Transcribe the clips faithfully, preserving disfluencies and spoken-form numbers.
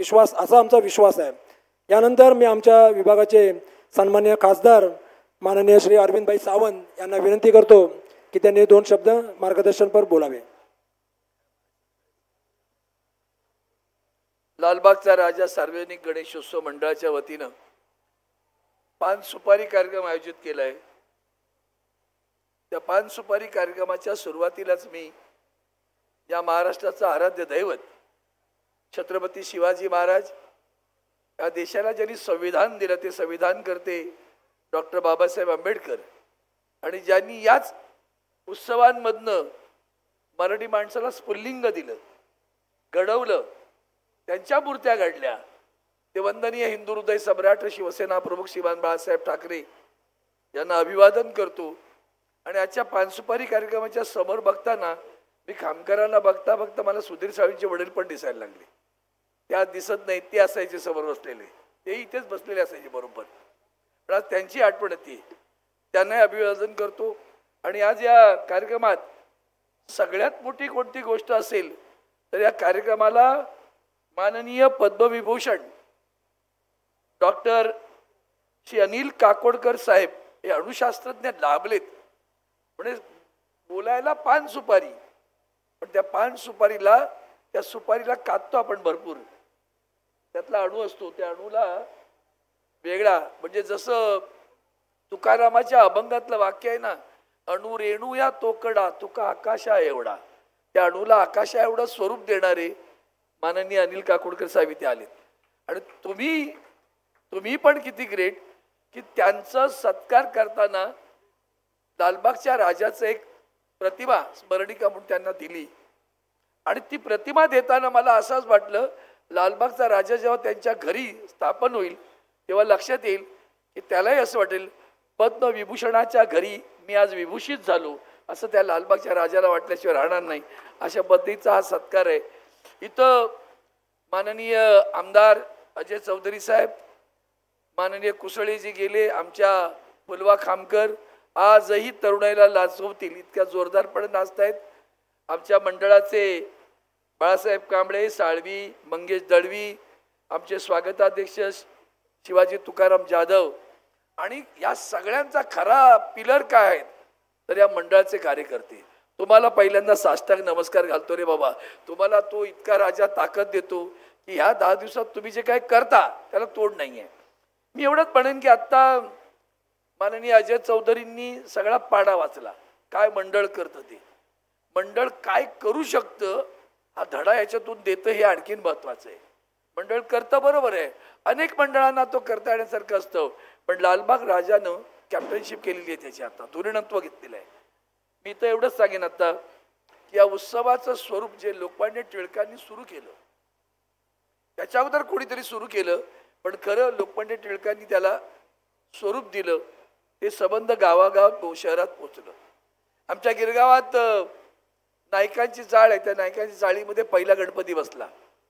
विश्वास असा आमचा विश्वास आहे। यानंतर मी आमच्या विभागाचे सन्माननीय खासदार माननीय श्री अरविंदभाई सावंत यांना विनंती करतो की त्यांनी दोन शब्द मार्गदर्शनपर बोलावे। लालबागचा राजा सार्वजनिक गणेशोत्सव मंडळाच्या वतीनं पान सुपारी कार्यक्रम आयोजित केला आहे। त्या पान सुपारी कार्यक्रमाच्या सुरुवातीलाच मी या महाराष्ट्राचा आराध्य दैवत छत्रपती शिवाजी महाराज, या देशाला ज्यांनी संविधान दिलं ते संविधान करते डॉक्टर बाबासाहेब आंबेडकर, आणि ज्यांनी याच उत्सवांमधनं मराठी माणसाला स्फुल्लिंग दिलं, घडवलं, त्यांच्या मूर्त्या घडल्या, ते वंदनीय हिंदू हृदय सम्राट शिवसेना प्रमुख श्रीमान बाळासाहेब ठाकरे यांना अभिवादन करतो। आणि आजच्या पानसुपारी कार्यक्रमाच्या समोर बघताना मी खामकरांना बघता बघता मला सुधीर साळवींचे वडील पण दिसायला लागले। त्या दिसत नाही, ते असायचे समोर बसलेले, ते इथेच बसलेले असायचे बरोबर, पण आज त्यांची आठवण येते, त्यांना अभिवादन करतो। आणि आज या कार्यक्रमात सगळ्यात मोठी कोणती गोष्ट असेल तर या कार्यक्रमाला माननीय पद्मविभूषण डॉक्टर श्री अनिल काकोडकर साहेब हे अणुशास्त्रज्ञ लाभलेत। म्हणजे बोलायला पान सुपारी, पण त्या पान सुपारीला त्या सुपारीला काततो आपण भरपूर, त्यातला अणू असतो, त्या अणूला वेगळा, म्हणजे जसं तुकारामाच्या अभंगातलं वाक्य आहे ना, अणु रेणू या तोकडा तुका आकाशा एवढा, त्या अणूला आकाशा एवढं स्वरूप देणारे माननीय अनिल काकोडकर साहेब इथे आलेत। आणि तुम्ही तुम्ही पण किती ग्रेट की त्यांचा सत्कार करताना लालबागच्या राजाचं एक प्रतिमा स्मरणिका म्हणून त्यांना दिली। आणि ती प्रतिमा देताना मला असंच वाटलं, लालबागचा राजा जेव्हा त्यांच्या घरी स्थापन होईल तेव्हा लक्षात येईल की त्यालाही असं वाटेल पद्मविभूषणाच्या घरी मी आज विभूषित झालो, असं त्या लालबागच्या राजाला वाटल्याशिवाय राहणार नाही। अशा पद्धतीचा हा सत्कार आहे। इथं माननीय आमदार अजय चौधरी साहेब, माननीय कुसळेजी गेले, आमच्या फुलवा खामकर आजही तरुणाईला लाजवतील इतक्या जोरदारपणे नाचतायत। आमच्या मंडळाचे बाळासाहेब कांबळे, साळवी, मंगेश दळवी, आमचे स्वागताध्यक्ष शिवाजी तुकाराम जाधव, आणि या सगळ्यांचा खरा पिलर काय आहेत तर या मंडळाचे कार्यकर्ते। तुम्हाला पहिल्यांदा साष्टांग नमस्कार घालतो रे बाबा, तुम्हाला तो इतका राजा ताकद देतो की ह्या दहा दिवसात तुम्ही जे काय करता त्याला तोड नाही आहे। मी एवढंच म्हणेन की आत्ता माननीय अजय चौधरींनी सगळा पाडा वाचला, काय मंडळ करतं ते, मंडळ काय करू शकतं हा धडा याच्यातून देतं हे आणखीन महत्त्वाचं आहे। मंडळ करतं बरोबर आहे, अनेक मंडळांना तो करता येण्यासारखं असतं, पण लालबाग राजानं कॅप्टनशिप केलेली आहे, त्याची आता धुरीणत्व घेतलेलं आहे। मी तर एवढंच सांगेन आता की या उत्सवाचं स्वरूप जे लोकमान्य टिळकांनी सुरू केलं, त्याच्या अगोदर कोणीतरी सुरू केलं, पण खरं लोकमान्य टिळकांनी त्याला स्वरूप दिलं, ते संबंध गावागावात शहरात पोचलं। आमच्या गिरगावात नायकांची चाळ आहे, त्या नायकांची चाळीमध्ये पहिला गणपती बसला,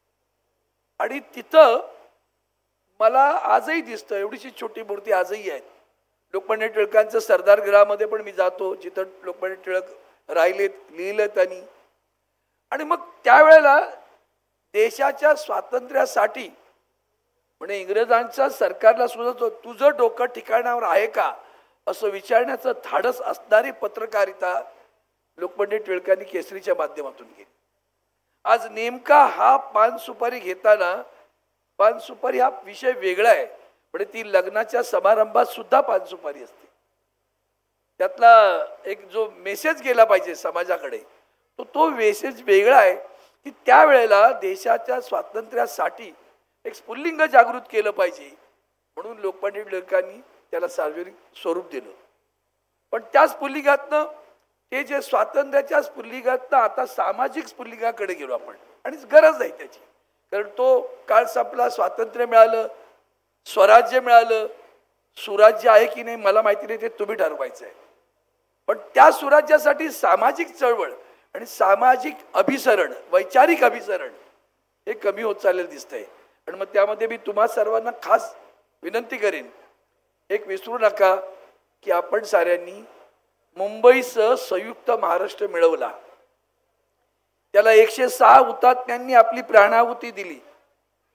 आणि तिथं मला आजही दिसतं एवढीशी छोटी मूर्ती आजही आहे। लोकमान्य टिळकांचं सरदार गृहामध्ये पण मी जातो, जिथं लोकमान्य टिळक राहिलेत, लिहिलं त्यांनी। आणि मग त्यावेळेला देशाच्या स्वातंत्र्यासाठी म्हणजे इंग्रजांच्या सरकारला सुद्धा तुझं डोकं ठिकाणावर आहे का असं विचारण्याचं धाडस असणारी पत्रकारिता लोकमान्य टिळकांनी केसरीच्या माध्यमातून केली। आज नेमका हा पान सुपारी घेताना, पान सुपारी हा विषय वेगळा आहे, पण ती लग्नाच्या समारंभात सुद्धा पान सुपारी असते, त्यातला एक जो मेसेज गेला पाहिजे समाजाकडे तो तो मेसेज वेगळा आहे की त्यावेळेला देशाच्या स्वातंत्र्यासाठी एक स्फुल्लिंग जागृत केलं पाहिजे, म्हणून लोकमान्य टिळकांनी त्याला सार्वजनिक स्वरूप दिलं। पण त्या स्फुल्लिंगातनं ते जे स्वातंत्र्याच्या स्फुल्लिंगातनं आता सामाजिक स्फुल्लिंगाकडे गेलो आपण, आणि गरज आहे त्याची, कारण तो काळ संपला, स्वातंत्र्य मिळालं, स्वराज्य मिळालं, सुराज्य आहे की नाही मला माहिती नाही, ते तुम्ही ठरवायचं आहे। पण त्या सुराज्यासाठी सामाजिक चळवळ आणि सामाजिक अभिसरण, वैचारिक अभिसरण हे कमी होत चाललेलं दिसतंय। आणि मग त्यामध्ये मी तुम्हा सर्वांना खास विनंती करेन, एक विसरू नका की आपण साऱ्यांनी मुंबईसह संयुक्त महाराष्ट्र मिळवला, त्याला एकशे सहा हुतात्म्यांनी आपली प्राणाहुती दिली,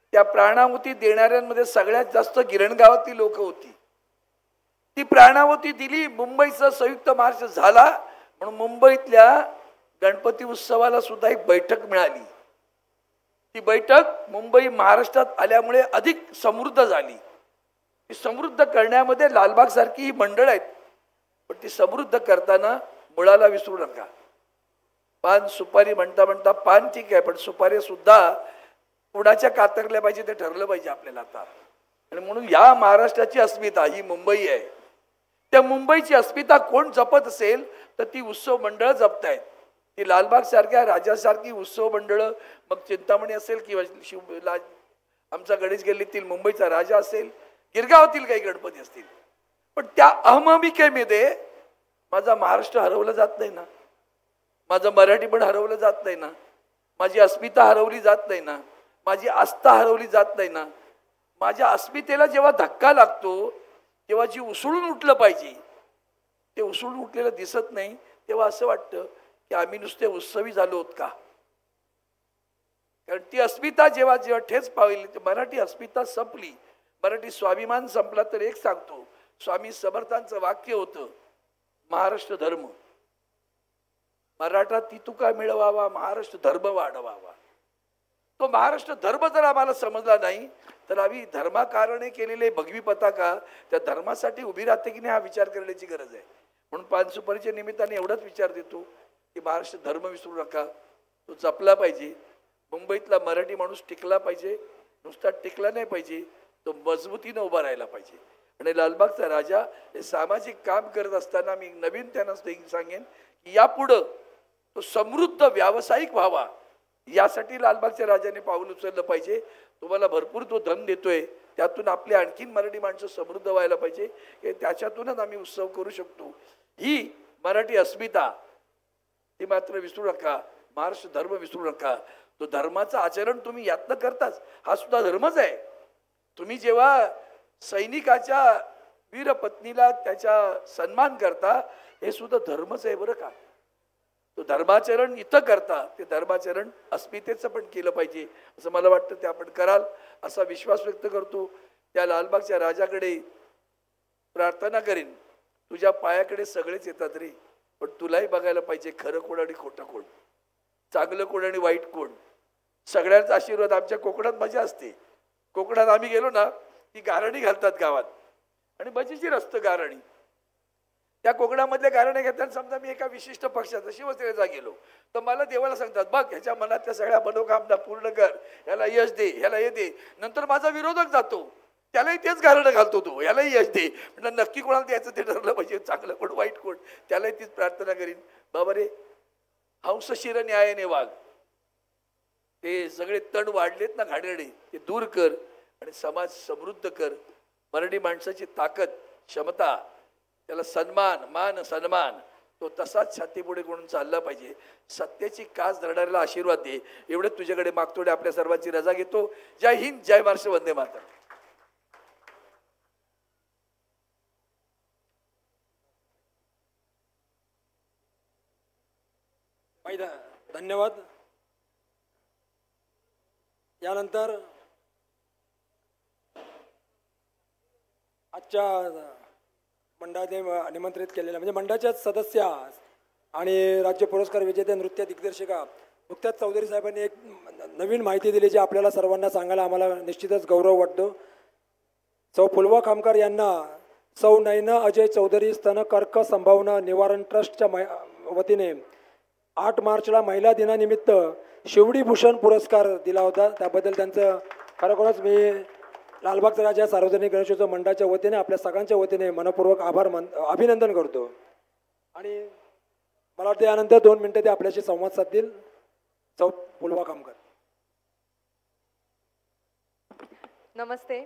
त्या प्राणाहुती देणाऱ्यांमध्ये सगळ्यात जास्त गिरणगावातली लोक होती. ती प्राणाहुती दिली. मुंबईचा संयुक्त महाराष्ट्र झाला म्हणून मुंबईतल्या गणपती उत्सवाला सुद्धा एक बैठक मिळाली. ती बैठक मुंबई महाराष्ट्रात आल्यामुळे अधिक समृद्ध झाली. ती समृद्ध करण्यामध्ये लालबाग सारखी ही मंडळ आहेत, पण ती समृद्ध करताना मुळाला विसरू नका. पान सुपारी म्हणता म्हणता पान ठीक आहे, पण सुपारी सुद्धा कुणाच्या कातरल्या पाहिजे ते ठरलं पाहिजे आपल्याला आता. आणि म्हणून या महाराष्ट्राची अस्मिता ही मुंबई आहे. त्या मुंबईची अस्मिता कोण जपत असेल तर ती उत्सव मंडळ जपतायत. ती लालबाग सारख्या राजासारखी उत्सव मंडळ, मग चिंतामणी असेल किंवा शिव आमचा गणेश गल्लीतील मुंबईचा राजा असेल, गिरगावातील काही गणपती असतील, पण त्या अहममिकेमध्ये माझा महाराष्ट्र हरवला जात नाही ना, माझं मराठी पण हरवलं जात नाही ना, माझी अस्मिता हरवली जात नाही ना, माझी आस्था हरवली जात नाही ना. माझ्या अस्मितेला जेव्हा धक्का लागतो तेव्हा जी उसळून उठलं पाहिजे ते उसळून उठलेलं दिसत नाही, तेव्हा असं वाटतं की आम्ही नुसते उत्सवी झालो आहोत का. कारण ती अस्मिता जेव्हा जेव्हा ठेच पावली, मराठी अस्मिता संपली, मराठी स्वाभिमान संपला. तर एक सांगतो, स्वामी समर्थांचं वाक्य होतं, महाराष्ट्र धर्म मराठा ती तुका मिळवावा, महाराष्ट्र धर्म वाढवावा. तो महाराष्ट्र धर्म जर आम्हाला समजला नाही तर आम्ही धर्माकारणे केलेले भगवी पताका त्या धर्मासाठी उभी राहते की नाही हा विचार करण्याची गरज आहे. म्हणून पानसुपारीच्या निमित्ताने एवढाच विचार देतो की महाराष्ट्र धर्म विसरू नका, तो जपला पाहिजे. मुंबईतला मराठी माणूस टिकला पाहिजे, नुसता टिकला नाही पाहिजे, तो मजबूतीनं उभा राहायला पाहिजे. आणि लालबागचा राजा हे सामाजिक काम करत असताना मी नवीन त्यांना सांगेन की यापुढं तो समृद्ध व्यावसायिक व्हावा यासाठी लालबागच्या राजाने पाऊल उचललं पाहिजे. तुम्हाला भरपूर तो धन देतोय, त्यातून आपले आणखीन मराठी माणसं समृद्ध व्हायला पाहिजे, हे त्याच्यातूनच आम्ही उत्सव करू शकतो. ही मराठी अस्मिता ती मात्र विसरू नका, महाराष्ट्र धर्म विसरू नका. तो धर्माचं आचरण तुम्ही यातनं करताच, हा सुद्धा धर्मच आहे. तुम्ही जेव्हा सैनिकाच्या वीर पत्नीला त्याचा सन्मान करता हे सुद्धा धर्मच आहे बरं का. तो धर्माचरण इथं करता ते धर्माचरण अस्मितेचं पण केलं पाहिजे असं मला वाटतं. ते आपण कराल असा विश्वास व्यक्त करतो. त्या लालबागच्या राजाकडे प्रार्थना करीन, तुझ्या पायाकडे सगळेच येतात रे, पण तुलाही बघायला पाहिजे खरं कोण आणि खोटं कोण, चांगलं कोण आणि वाईट कोण. सगळ्यांचा आशीर्वाद. आमच्या कोकणात मजा असते. कोकणात आम्ही गेलो ना ती गारणी घालतात गावात आणि मजेशीर असतं गारणी. त्या कोकणामधल्या गारण्या घेताना समजा मी एका विशिष्ट पक्षाचा शिवसेनेचा गेलो तर मला देवाला सांगतात, बघ ह्याच्या मनातल्या सगळ्या मनोकामना पूर्ण कर, ह्याला यश दे, ह्याला हे दे. नंतर माझा विरोधक जातो, त्यालाही तेच गारणं घालतो, तो ह्यालाही यश दे. म्हटलं नक्की कोणाला द्यायचं ते ठरलं पाहिजे, चांगलं कोण वाईट कोण. त्यालाही तीच प्रार्थना करीन, बाबा रे हंस शिर न्यायाने वाघ, ते सगळे तण वाढलेत ना घाणेरडे ते दूर कर आणि समाज समृद्ध कर. मराठी माणसाची ताकद, क्षमता, त्याला सन्मान, मान सन्मान तो तसाच छातीपुढे करून चालला पाहिजे. सत्याची कास धरणाऱ्याला आशीर्वाद दे, एवढे तुझ्याकडे मागतो. आपल्या सर्वांची रजा घेतो. जय हिंद, जय महाराष्ट्र, वंदे मातरम. धन्यवाद. यानंतर आजच्या मंडळाने निमंत्रित केलेल्या म्हणजे मंडळाच्या सदस्य आणि राज्य पुरस्कार विजेते नृत्य दिग्दर्शिका नुकत्याच चौधरी साहेबांनी एक नवीन माहिती दिली जी आपल्याला सर्वांना सांगायला आम्हाला निश्चितच गौरव वाटतो. सौ फुलवा खामकर यांना सौ नयना अजय चौधरी स्तन कर्क संभावना निवारण ट्रस्टच्या वतीने आठ मार्चला महिला दिनानिमित्त शिवडी भूषण पुरस्कार दिला होता. त्याबद्दल त्यांचं खरोखरच मी लालबागचा राजा सार्वजनिक गणेशोत्सव मंडळाच्या वतीने आपल्या सगळ्यांच्या वतीने मनपूर्वक आभार मान अभिनंदन करतो. आणि मला वाटतं यानंतर दोन मिनिटं ते आपल्याशी संवाद साधतील. सौ फुलवा खामकर. नमस्ते.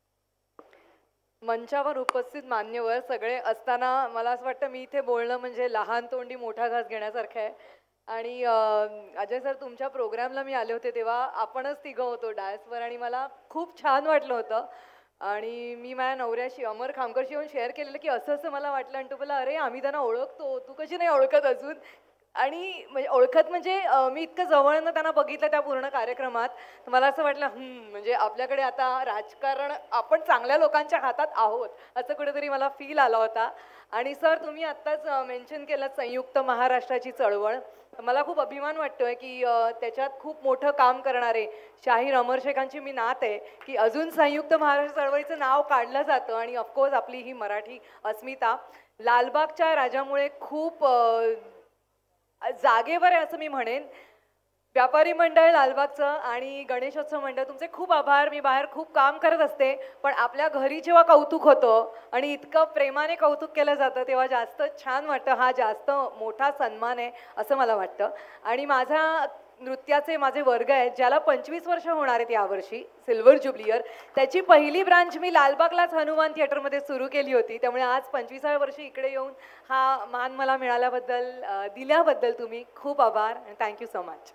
मंचावर उपस्थित मान्यवर सगळे असताना मला असं वाटतं मी इथे बोलणं म्हणजे लहान तोंडी मोठा घास घेण्यासारखं आहे. आणि अजय सर तुमच्या प्रोग्रामला मी आले होते तेव्हा आपणच तिघं होतो डायसवर आणि मला खूप छान वाटलं होतं. आणि मी माझ्या नवऱ्याशी अमर खामकरशी येऊन शेअर केलेलं की असं असं मला वाटलं आणि तो बोला अरे आम्ही त्यांना ओळखतो, तू कशी नाही ओळखत अजून. आणि म्हणजे ओळखत म्हणजे अ, मी इतकं जवळनं त्यांना बघितलं त्या पूर्ण कार्यक्रमात, तर मला असं वाटलं हम्म म्हणजे आपल्याकडे आता राजकारण आपण चांगल्या लोकांच्या हातात आहोत असं कुठेतरी मला फील आला होता. आणि सर तुम्ही आत्ताच मेन्शन केलं संयुक्त महाराष्ट्राची चळवळ. तर मला खूप अभिमान वाटतोय की अ, त्याच्यात खूप मोठं काम करणारे शाहीर अमर शेखांची मी नात आहे की अजून संयुक्त महाराष्ट्र चळवळीचं नाव काढलं जातं. आणि ऑफकोर्स आपली ही मराठी अस्मिता लालबागच्या राजामुळे खूप अ, जागेवर आहे असं मी म्हणेन. व्यापारी मंडळ लालबागचं आणि गणेशोत्सव मंडळ तुमचे खूप आभार. मी बाहेर खूप काम करत असते पण आपल्या घरी जेव्हा कौतुक होतं आणि इतकं प्रेमाने कौतुक केलं जातं तेव्हा जास्त छान वाटतं. हा जास्त मोठा सन्मान आहे असं मला वाटतं. आणि माझा नृत्याचे माझे वर्ग आहेत ज्याला पंचवीस वर्ष होणार आहेत यावर्षी सिल्वर ज्युबली इयर. त्याची पहिली ब्रांच मी लालबागलाच हनुमान थिएटरमध्ये सुरू केली होती. त्यामुळे आज पंचवीसाव्या वर्षी इकडे येऊन हा मान मला मिळाल्याबद्दल अ, दिल्याबद्दल तुम्ही खूप आभार आणि थँक्यू सो मच.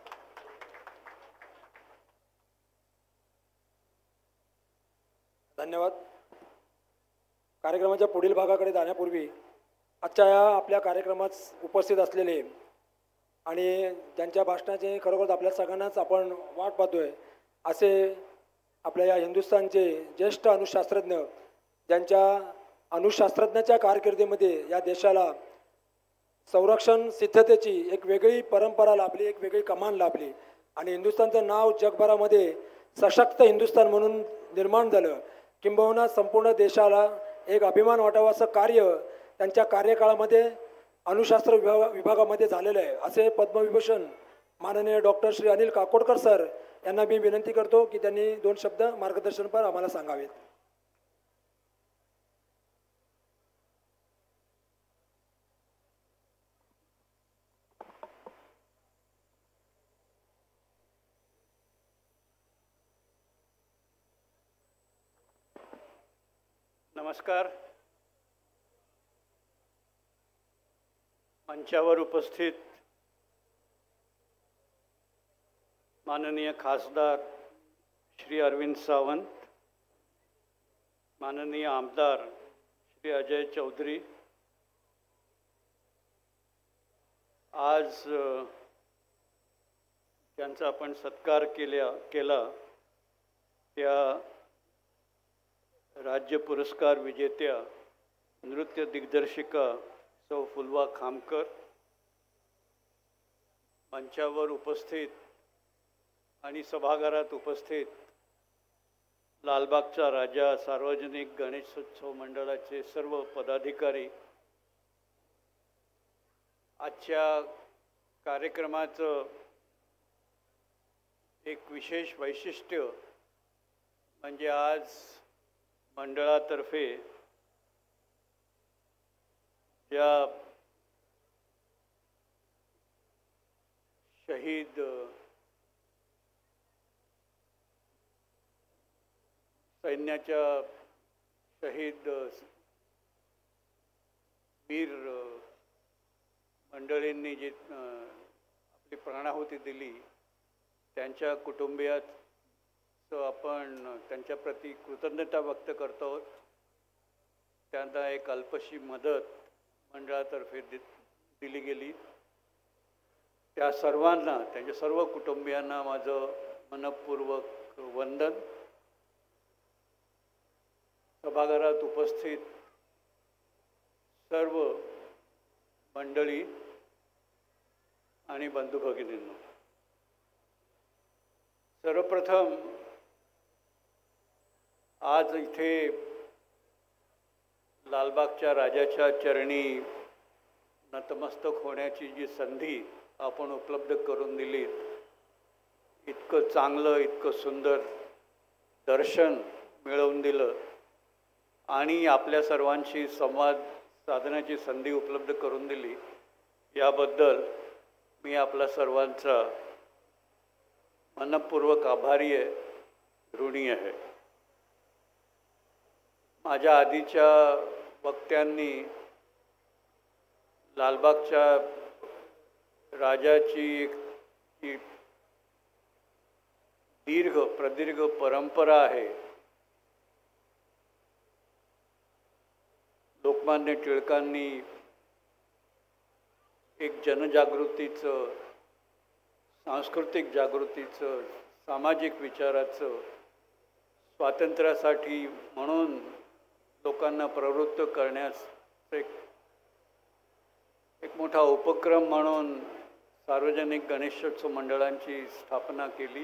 धन्यवाद. कार्यक्रमाच्या पुढील भागाकडे जाण्यापूर्वी आजच्या या आपल्या कार्यक्रमात उपस्थित असलेले आणि ज्यांच्या भाषणाचे खरोखर आपल्या सगळ्यांनाच आपण वाट पाहतोय असे आपल्या या हिंदुस्थानचे ज्येष्ठ अणुशास्त्रज्ञ ज्यांच्या अणुशास्त्रज्ञाच्या कारकिर्दीमध्ये या देशाला संरक्षण सिद्धतेची एक वेगळी परंपरा लाभली, एक वेगळी कमान लाभली आणि हिंदुस्थानचं नाव जगभरामध्ये सशक्त हिंदुस्थान म्हणून निर्माण झालं. किंबहुना संपूर्ण देशाला एक अभिमान वाटावा असं कार्य त्यांच्या कार्यकाळामध्ये अणुशास्त्र विभागा विभागामध्ये झालेलं आहे. असे पद्मविभूषण माननीय डॉक्टर श्री अनिल काकोडकर सर यांना मी विनंती करतो की त्यांनी दोन शब्द मार्गदर्शनपर आम्हाला सांगावेत. नमस्कार. मंचावर उपस्थित माननीय खासदार श्री अरविंद सावंत, माननीय आमदार श्री अजय चौधरी, आज अ, ज्यांचा आपण सत्कार केल्या केला त्या राज्य पुरस्कार विजेत्या नृत्य दिग्दर्शिका सौ फुलवा खामकर, मंचावर उपस्थित आणि सभागृहात उपस्थित लालबागचा राजा सार्वजनिक गणेशोत्सव मंडळाचे सर्व पदाधिकारी, आजच्या कार्यक्रमाचं एक विशेष वैशिष्ट्य म्हणजे आज मंडळातर्फे ज्या शहीद सैन्याच्या शहीद वीर मंडळींनी जी आपली प्राणाहुती दिली त्यांच्या कुटुंबियात आपण त्यांच्याप्रती कृतज्ञता व्यक्त करतो. त्यांना एक अल्पशी मदत मंडळातर्फे दि दिली गेली. त्या सर्वांना, त्यांच्या सर्व कुटुंबियांना माझं मनपूर्वक वंदन. सभागृहात उपस्थित सर्व मंडळी आणि बंधू भगिनींनो, सर्वप्रथम आज इथे लालबागच्या राजाच्या चरणी नतमस्तक होण्याची जी संधी आपण उपलब्ध करून दिली, इतकं चांगलं, इतकं सुंदर दर्शन मिळवून दिलं आणि आपल्या सर्वांशी संवाद साधण्याची संधी उपलब्ध करून दिली, याबद्दल मी आपल्या सर्वांचा मनपूर्वक आभारी आहे, ऋणी आहे. माझ्या आधीच्या वक्त्यांनी लालबागच्या राजाची एक दीर्घ प्रदीर्घ परंपरा आहे. लोकमान्य टिळकांनी एक जनजागृतीचं, सांस्कृतिक जागृतीचं, सामाजिक विचाराचं, स्वातंत्र्यासाठी म्हणून लोकांना प्रवृत्त करण्यास एक एक मोठा उपक्रम म्हणून सार्वजनिक गणेशोत्सव मंडळांची स्थापना केली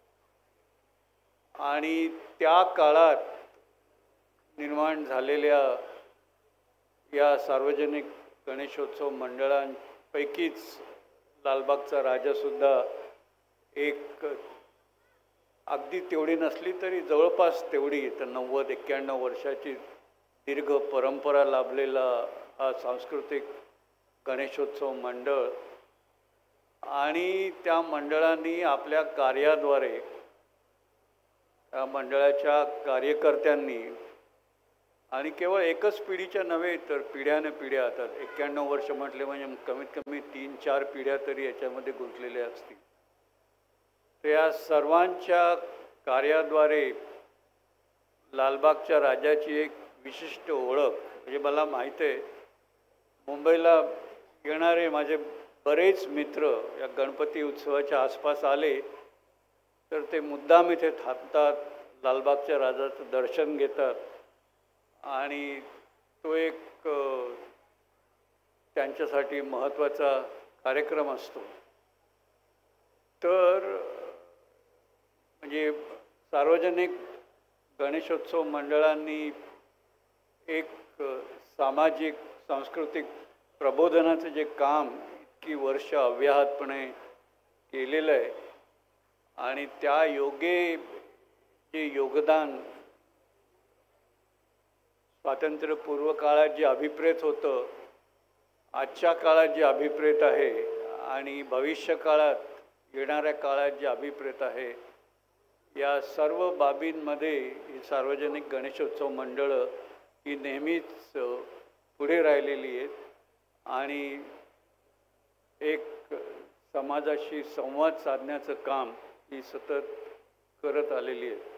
आणि त्या काळात निर्माण झालेल्या या सार्वजनिक गणेशोत्सव मंडळांपैकीच लालबागचा राजासुद्धा एक अगदी तेवढी नसली तरी जवळपास तेवढी, तर नव्वद एक्क्याण्णव वर्षाची दीर्घ परंपरा लाभलेला हा सांस्कृतिक गणेशोत्सव मंडळ आणि त्या मंडळांनी आपल्या कार्याद्वारे, त्या मंडळाच्या कार्यकर्त्यांनी आणि केवळ एकच पिढीच्या नव्हे तर पिढ्याने पिढ्या, आता एक्क्याण्णव वर्ष म्हटले म्हणजे कमीत कमी तीन चार पिढ्या तरी याच्यामध्ये गुंतलेल्या असतील. तर या सर्वांच्या कार्याद्वारे लालबागच्या राजाची एक विशिष्ट ओळख, म्हणजे मला माहीत आहे मुंबईला येणारे माझे बरेच मित्र या गणपती उत्सवाच्या आसपास आले तर ते मुद्दाम इथे थांबतात, लालबागच्या राजाचं दर्शन घेतात आणि तो एक त्यांच्यासाठी महत्त्वाचा कार्यक्रम असतो. तर म्हणजे सार्वजनिक गणेशोत्सव मंडळांनी एक सामाजिक सांस्कृतिक प्रबोधनाचं जे काम इतकी वर्ष अव्याहतपणे केलेलं आहे आणि त्या योगे जे योगदान स्वातंत्र्यपूर्व काळात जे अभिप्रेत होतं, आजच्या काळात जे अभिप्रेत आहे आणि भविष्य काळात येणाऱ्या काळात जे अभिप्रेत आहे, या सर्व बाबींमध्ये ही सार्वजनिक गणेशोत्सव मंडळं ही नेहमीच पुढे राहिलेली आहेत आणि एक समाजाशी संवाद साधण्याचं काम ही सतत करत आलेली आहे.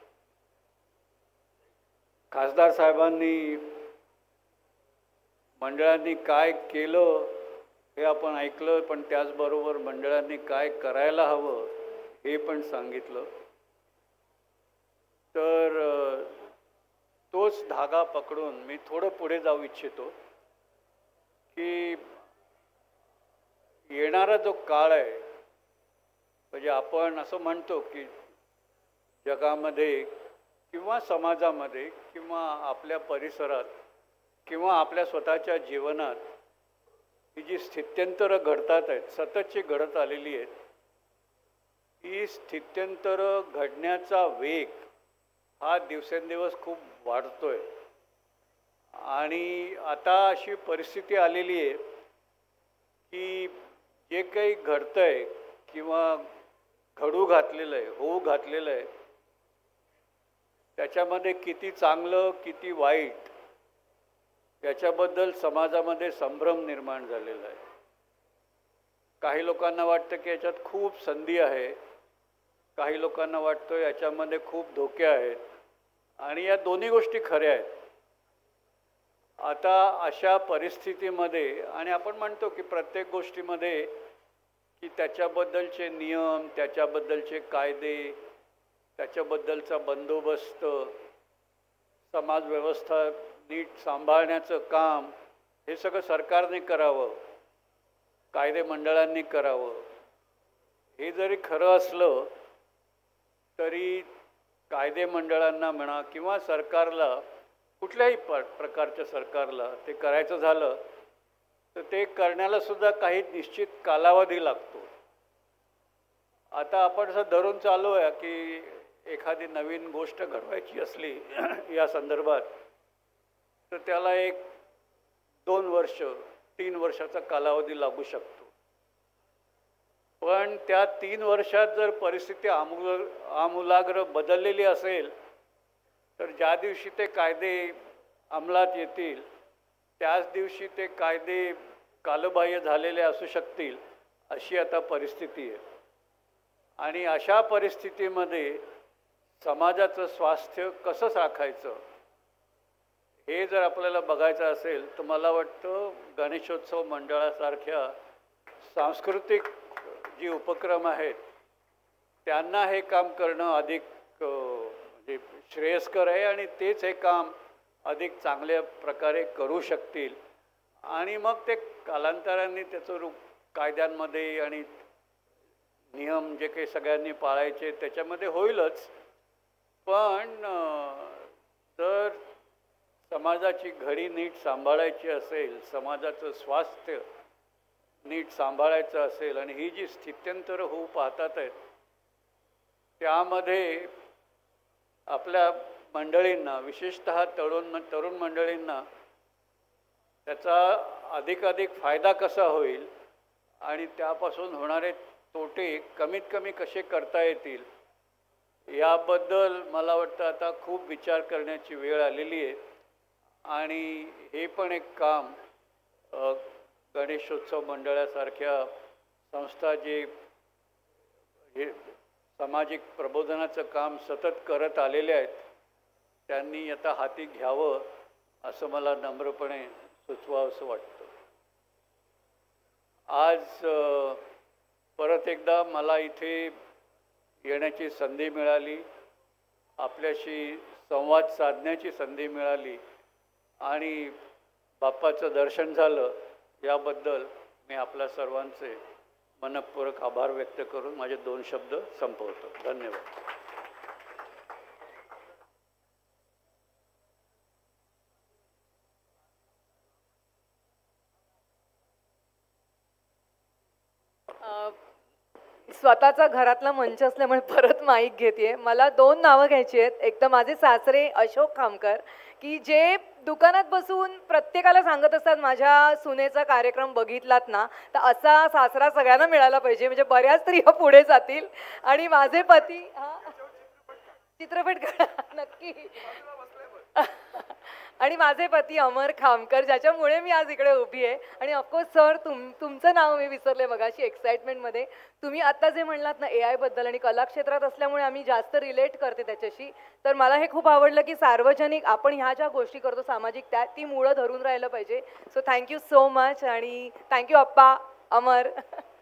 खासदार साहेबांनी मंडळांनी काय केलं हे आपण ऐकलं, पण त्याचबरोबर मंडळांनी काय करायला हवं हे पण सांगितलं. तर तोच धागा पकडून मी थोडं पुढे जाऊ इच्छितो की येणारा जो काळ आहे, म्हणजे आपण असं म्हणतो की जगामध्ये किंवा समाजामध्ये किंवा आपल्या परिसरात किंवा आपल्या स्वतःच्या जीवनात ही जी स्थित्यंतरं घडतात आहेत, सततची घडत आलेली आहेत, ही स्थित्यंतरं घडण्याचा वेग हा दिवसेंदिवस खूप वाढतोय आणि आता अशी परिस्थिती आलेली आहे की जे काही घडतंय किंवा घडू घातलेलं आहे, होऊ घातलेलं आहे, त्याच्यामध्ये किती चांगलं किती वाईट याच्याबद्दल समाजामध्ये संभ्रम निर्माण झालेला आहे. काही लोकांना वाटतं की याच्यात खूप संधी आहे, काही लोकांना वाटतं याच्यामध्ये खूप धोके आहेत आणि या दोन्ही गोष्टी खऱ्या आहेत. आता अशा परिस्थितीमध्ये आणि आपण म्हणतो की प्रत्येक गोष्टीमध्ये की त्याच्याबद्दलचे नियम, त्याच्याबद्दलचे कायदे, त्याच्याबद्दलचा बंदोबस्त, समाजव्यवस्था नीट सांभाळण्याचं काम हे सगळं सरकारने करावं, कायदे मंडळांनी करावं. हे जरी खरं असलं तरी कायदे मंडळांना म्हणा किंवा सरकारला, कुठल्याही प प्रकारच्या सरकारला ते करायचं झालं तर ते करण्याला सुद्धा काही निश्चित कालावधी लागतो. आता आपण असं धरून चालू आहे की एखादी नवीन गोष्ट घडवायची असली या संदर्भात तर त्याला एक दोन वर्ष तीन वर्षाचा कालावधी लागू शकतो. पण त्या तीन वर्षात जर परिस्थिती आमूल आमूलाग्र बदललेली असेल तर ज्या दिवशी ते कायदे अंमलात येतील त्याच दिवशी ते कायदे कालबाह्य झालेले असू शकतील, अशी आता परिस्थिती आहे. आणि अशा परिस्थितीमध्ये समाजाचं स्वास्थ्य कसं राखायचं हे जर आपल्याला बघायचं असेल तर मला वाटतं गणेशोत्सव मंडळासारख्या सांस्कृतिक जी उपक्रम आहेत त्यांना हे काम करणं अधिक अ, म्हणजे श्रेयस्कर आहे आणि तेच हे काम अधिक चांगल्या प्रकारे करू शकतील आणि मग ते कालांतराने त्याचं रूप कायद्यांमध्ये आणि नियम जे काही सगळ्यांनी पाळायचे त्याच्यामध्ये होईलच. पण अ, जर समाजाची घडी नीट सांभाळायची असेल, समाजाचं स्वास्थ्य नीट सांभाळायचं असेल आणि ही जी स्थित्यंतर होऊ पाहतात आहेत त्यामध्ये आपल्या मंडळींना विशेषतः तरुण तरुण मंडळींना त्याचा अधिकाधिक फायदा कसा होईल आणि त्यापासून होणारे तोटे कमीत कमी कसे करता येतील याबद्दल मला वाटतं आता खूप विचार करण्याची वेळ आलेली आहे. आणि हे पण एक काम अ, गणेशोत्सव मंडळासारख्या संस्था जे हे सामाजिक प्रबोधनाचं काम सतत करत आलेले आहेत त्यांनी आता हाती घ्यावं असं मला नम्रपणे सुचवावं असं वाटतं. आज अ, परत एकदा मला इथे येण्याची संधी मिळाली, आपल्याशी संवाद साधण्याची संधी मिळाली आणि बाप्पाचं दर्शन झालं याबद्दल मी आपल्या सर्वांचे मनःपूर्वक आभार व्यक्त करून माझे दोन शब्द संपवतो. धन्यवाद. अ, स्वतःचा घरातला मंच असल्यामुळे परत माईक घेते. मला दोन नावं घ्यायची आहेत. एक तर माझे सासरे अशोक खामकर की जे दुकानात बसून प्रत्येकाला सांगत असतात माझ्या सुनेचा कार्यक्रम बघितलात ना तर असा सासरा सगळ्यांना मिळाला पाहिजे म्हणजे बऱ्याच स्त्रिया पुढे जातील. आणि माझे पती हा चित्रपट नक्की आणि माझे पती अमर खामकर ज्याच्यामुळे मी आज इकडे उभी आहे. आणि ऑफकोर्स सर तुम तुमचं नाव मी विसरले मगाशी एक्साइटमेंटमध्ये. तुम्ही आत्ता जे म्हणलात ना ए आयबद्दल आणि कला क्षेत्रात असल्यामुळे आम्ही जास्त रिलेट करते त्याच्याशी. तर मला हे खूप आवडलं की सार्वजनिक आपण ह्या ज्या गोष्टी करतो सामाजिक त्या ती मुळं धरून राहिलं पाहिजे. सो थँक्यू सो मच आणि थँक्यू अप्पा अमर.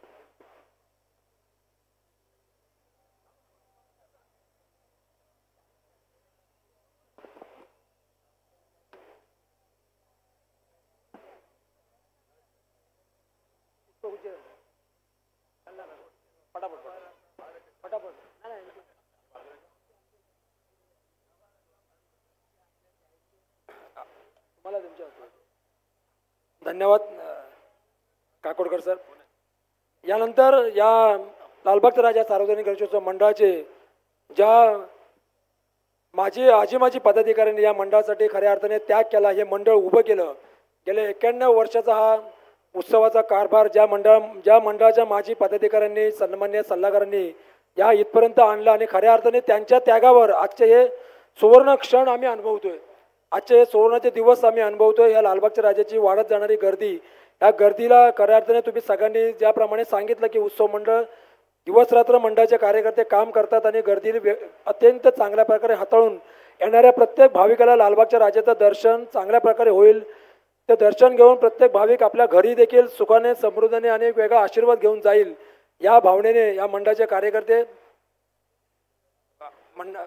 धन्यवाद काकोडकर सर. यानंतर या लालबागचा राजा सार्वजनिक गणेशोत्सव मंडळाचे ज्या माझी आजी माजी पदाधिकाऱ्यांनी या मंडळासाठी खऱ्या अर्थाने त्याग केला, हे मंडळ उभं केलं. गेल्या एक्क्याण्णव वर्षाचा हा उत्सवाचा कारभार ज्या मंडळ ज्या मंडळाच्या माजी पदाधिकाऱ्यांनी सन्मान्य सल्लागारांनी या इथपर्यंत आणलं आणि खऱ्या अर्थाने त्यांच्या त्यागावर आजचे हे सुवर्ण क्षण आम्ही अनुभवतोय. आजचे हे सुवर्णाचे दिवस आम्ही अनुभवतोय. या लालबागच्या राजाची वाढत जाणारी गर्दी, या गर्दीला खऱ्या अर्थाने तुम्ही सगळ्यांनी ज्याप्रमाणे सांगितलं की उत्सव मंडळ दिवस रात्र मंडळाचे कार्यकर्ते काम करतात आणि गर्दीला अत्यंत चांगल्या प्रकारे हाताळून येणाऱ्या प्रत्येक भाविकाला लालबागच्या राजाचं दर्शन चांगल्या प्रकारे होईल. ते दर्शन घेऊन प्रत्येक भाविक आपल्या घरी देखील सुखाने समृद्धीने आणि एक वेगळा आशीर्वाद घेऊन जाईल या भावनेने या मंडळाचे कार्यकर्ते मंडळ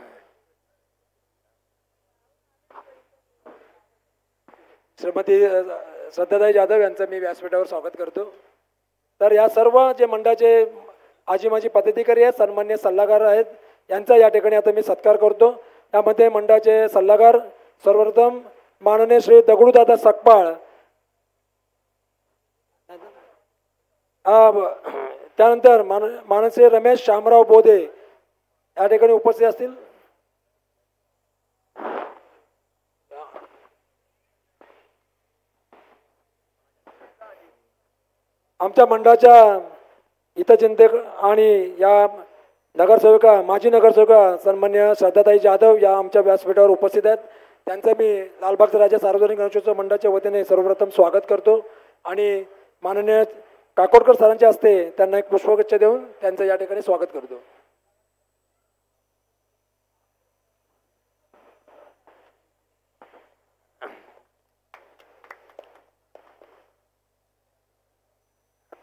श्रीमती श्रद्धाताई जाधव यांचं मी व्यासपीठावर स्वागत करतो. तर या सर्व जे मंडळाचे आजी माजी पदाधिकारी आहेत, सन्मान्य सल्लागार आहेत, यांचा या ठिकाणी आता मी सत्कार करतो. त्यामध्ये मंडळाचे सल्लागार सर्वप्रथम माननीय श्री दगडूदादा सकपाळ, त्यानंतर मान माननीय रमेश शामराव बोधे या ठिकाणी उपस्थित असतील. आमच्या मंडळाच्या हितचिंतक आणि या नगरसेविका माजी नगरसेविका सन्मान्य श्रद्धाताई जाधव या आमच्या व्यासपीठावर उपस्थित आहेत. त्यांचं मी लालबागचा राजा सार्वजनिक गणेशोत्सव मंडळाच्या वतीने सर्वप्रथम स्वागत करतो आणि माननीय काकोडकर सरांच्या हस्ते त्यांना एक पुष्पगुच्छ देऊन त्यांचं या ठिकाणी स्वागत करतो.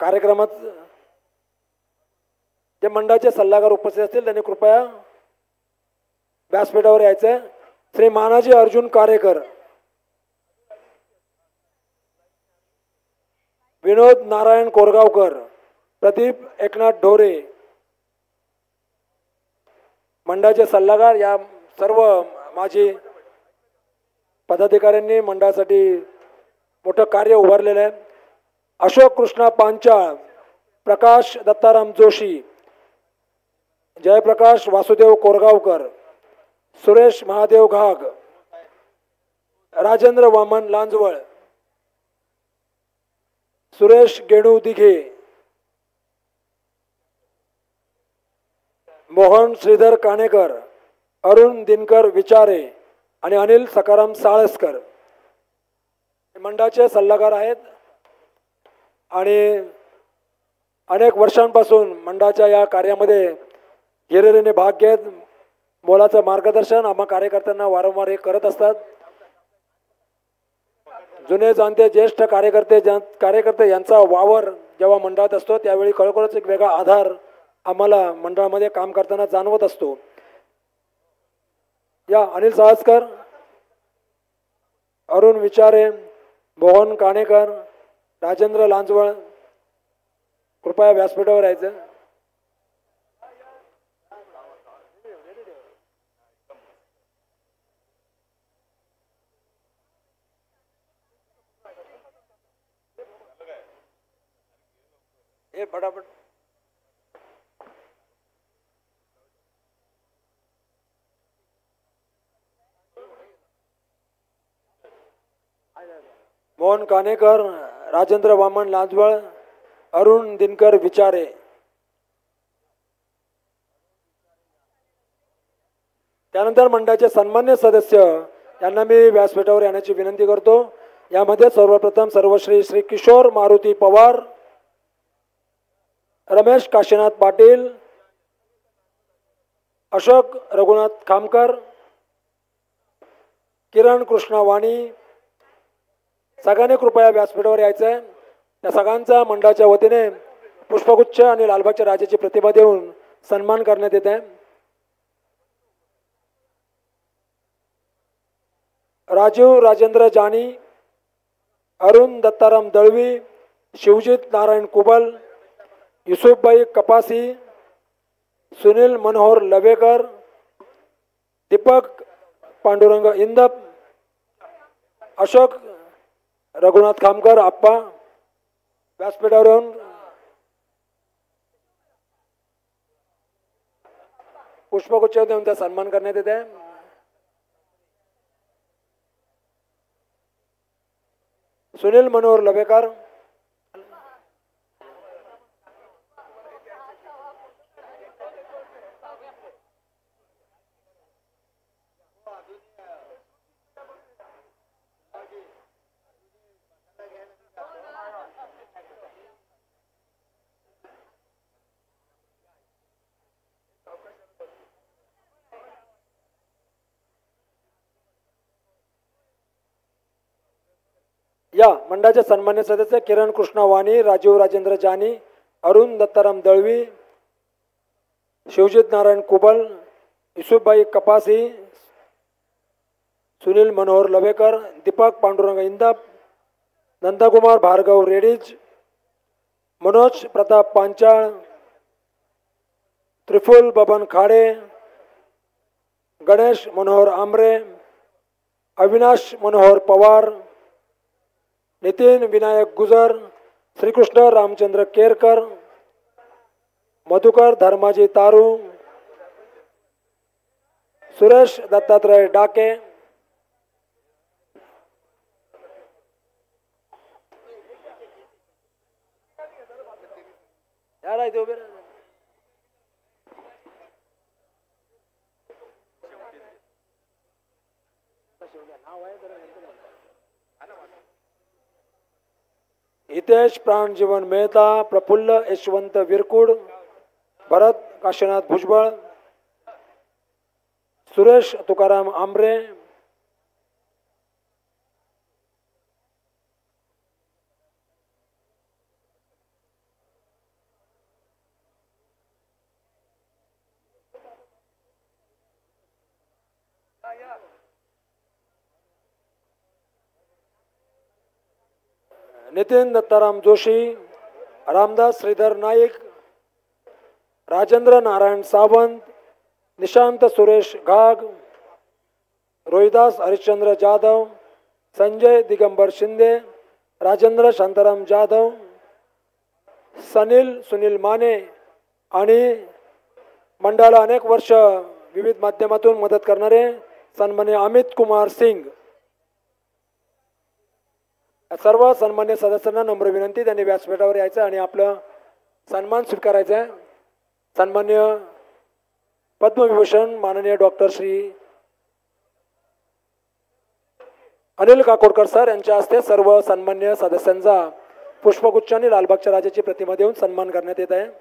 कार्यक्रमात जे मंडळाचे सल्लागार उपस्थित असतील त्यांनी कृपया व्यासपीठावर यायचं. श्री मानाजी अर्जुन कारेकर, विनोद नारायण कोरगावकर, प्रदीप एकनाथ ढोरे, मंडळाचे सल्लागार या सर्व माजी पदाधिकाऱ्यांनी मंडळासाठी मोठं कार्य उभारलेलं आहे. अशोक कृष्णा पांचाळ, प्रकाश दत्ताराम जोशी, जयप्रकाश वासुदेव कोरगावकर, सुरेश महादेव घाग, राजेंद्र वामन लांजवळ, सुरेश गेणू दिघे, मोहन श्रीधर काणेकर, अरुण दिनकर विचारे आणि अनिल सकाराम साळसकर मंडळाचे सल्लागार आहेत. आणि अनेक वर्षांपासून मंडळाच्या या कार्यामध्ये हिरिरीने भाग घेत मोलाचं मार्गदर्शन आम्हा कार्यकर्त्यांना वारंवार हे करत असतात. जुने जाणते ज्येष्ठ कार्यकर्ते ज्या कार्यकर्ते यांचा वावर जेव्हा मंडळात असतो त्यावेळी खरोखरच एक वेगळा आधार आम्हाला मंडळामध्ये काम करताना जाणवत असतो. या अनिल साळसकर, अरुण विचारे, मोहन काणेकर, राजेंद्र लांजवळ कृपया व्यासपीठावर यायचं. ए फटाफट. मोहन काणेकर, राजेंद्र वामन लांजवळ, अरुण दिनकर विचारे. त्यानंतर मंडळाचे सन्मान्य सदस्य यांना मी व्यासपीठावर येण्याची विनंती करतो. यामध्ये सर्वप्रथम सर्वश्री श्री किशोर मारुती पवार, रमेश काशीनाथ पाटील, अशोक रघुनाथ खामकर, किरण कृष्णा वाणी सगळ्यांनी कृपया व्यासपीठावर यायचं आहे. त्या सगळ्यांचा मंडळाच्या वतीने पुष्पगुच्छ आणि लालबागच्या राजाची प्रतिमा देऊन सन्मान करण्यात येत आहे. राजीव राजेंद्र जानी, अरुण दत्ताराम दळवी, शिवजित नारायण कुबल, युसुफभाई कपासी, सुनील मनोहर लवेकर, दीपक पांडुरंग इंदप, अशोक रघुनाथ खामकर आप्पा व्यासपीठावर येऊन पुष्पगुच्छ देऊन त्या सन्मान करण्यात येत आहे. सुनील मनोहर लवेकर, या मंडळाचे सन्मान्य सदस्य किरण कृष्णा वाणी, राजीव राजेंद्र जानी, अरुण दत्ताराम दळवी, शिवजित नारायण कुबल, युसुफभाई कपासी, सुनील मनोहर लवेकर, दीपक पांडुरंग इंदप, नंदकुमार भार्गव रेडीज, मनोज प्रताप पांचाळ, त्रिफुल बबन खाडे, गणेश मनोहर आमरे, अविनाश मनोहर पवार, नितीन विनायक गुजर, श्रीकृष्ण रामचंद्र केरकर, मधुकर धर्माजी तारू, सुरेश दत्तात्रय डाके, यार इथे उभे राहा. हितेश प्राणजीवन मेहता, प्रफुल्ल यशवंत विरकुड, भरत काशीनाथ भुजबळ, सुरेश तुकाराम आंबरे, नितीन दत्ताराम जोशी, रामदास श्रीधर नाईक, राजेंद्र नारायण सावंत, निशांत सुरेश घाग, रोहिदास हरिश्चंद्र जाधव, संजय दिगंबर शिंदे, राजेंद्र शांताराम जाधव, सनील सुनील माने आणि मंडळाला अनेक वर्ष विविध माध्यमातून मदत करणारे सन्मान्य अमित कुमार सिंग. सर्व सन्मान्य सदस्यांना नम्र विनंती, त्यांनी व्यासपीठावर यायचं आणि आपलं सन्मान स्वीकारायचा आहे. सन्मान्य पद्मविभूषण माननीय डॉक्टर श्री अनिल काकोडकर सर यांच्या हस्ते सर्व सन्मान्य सदस्यांचा पुष्पगुच्छांनी लालबागच्या राजाची प्रतिमा देऊन सन्मान करण्यात येत आहे.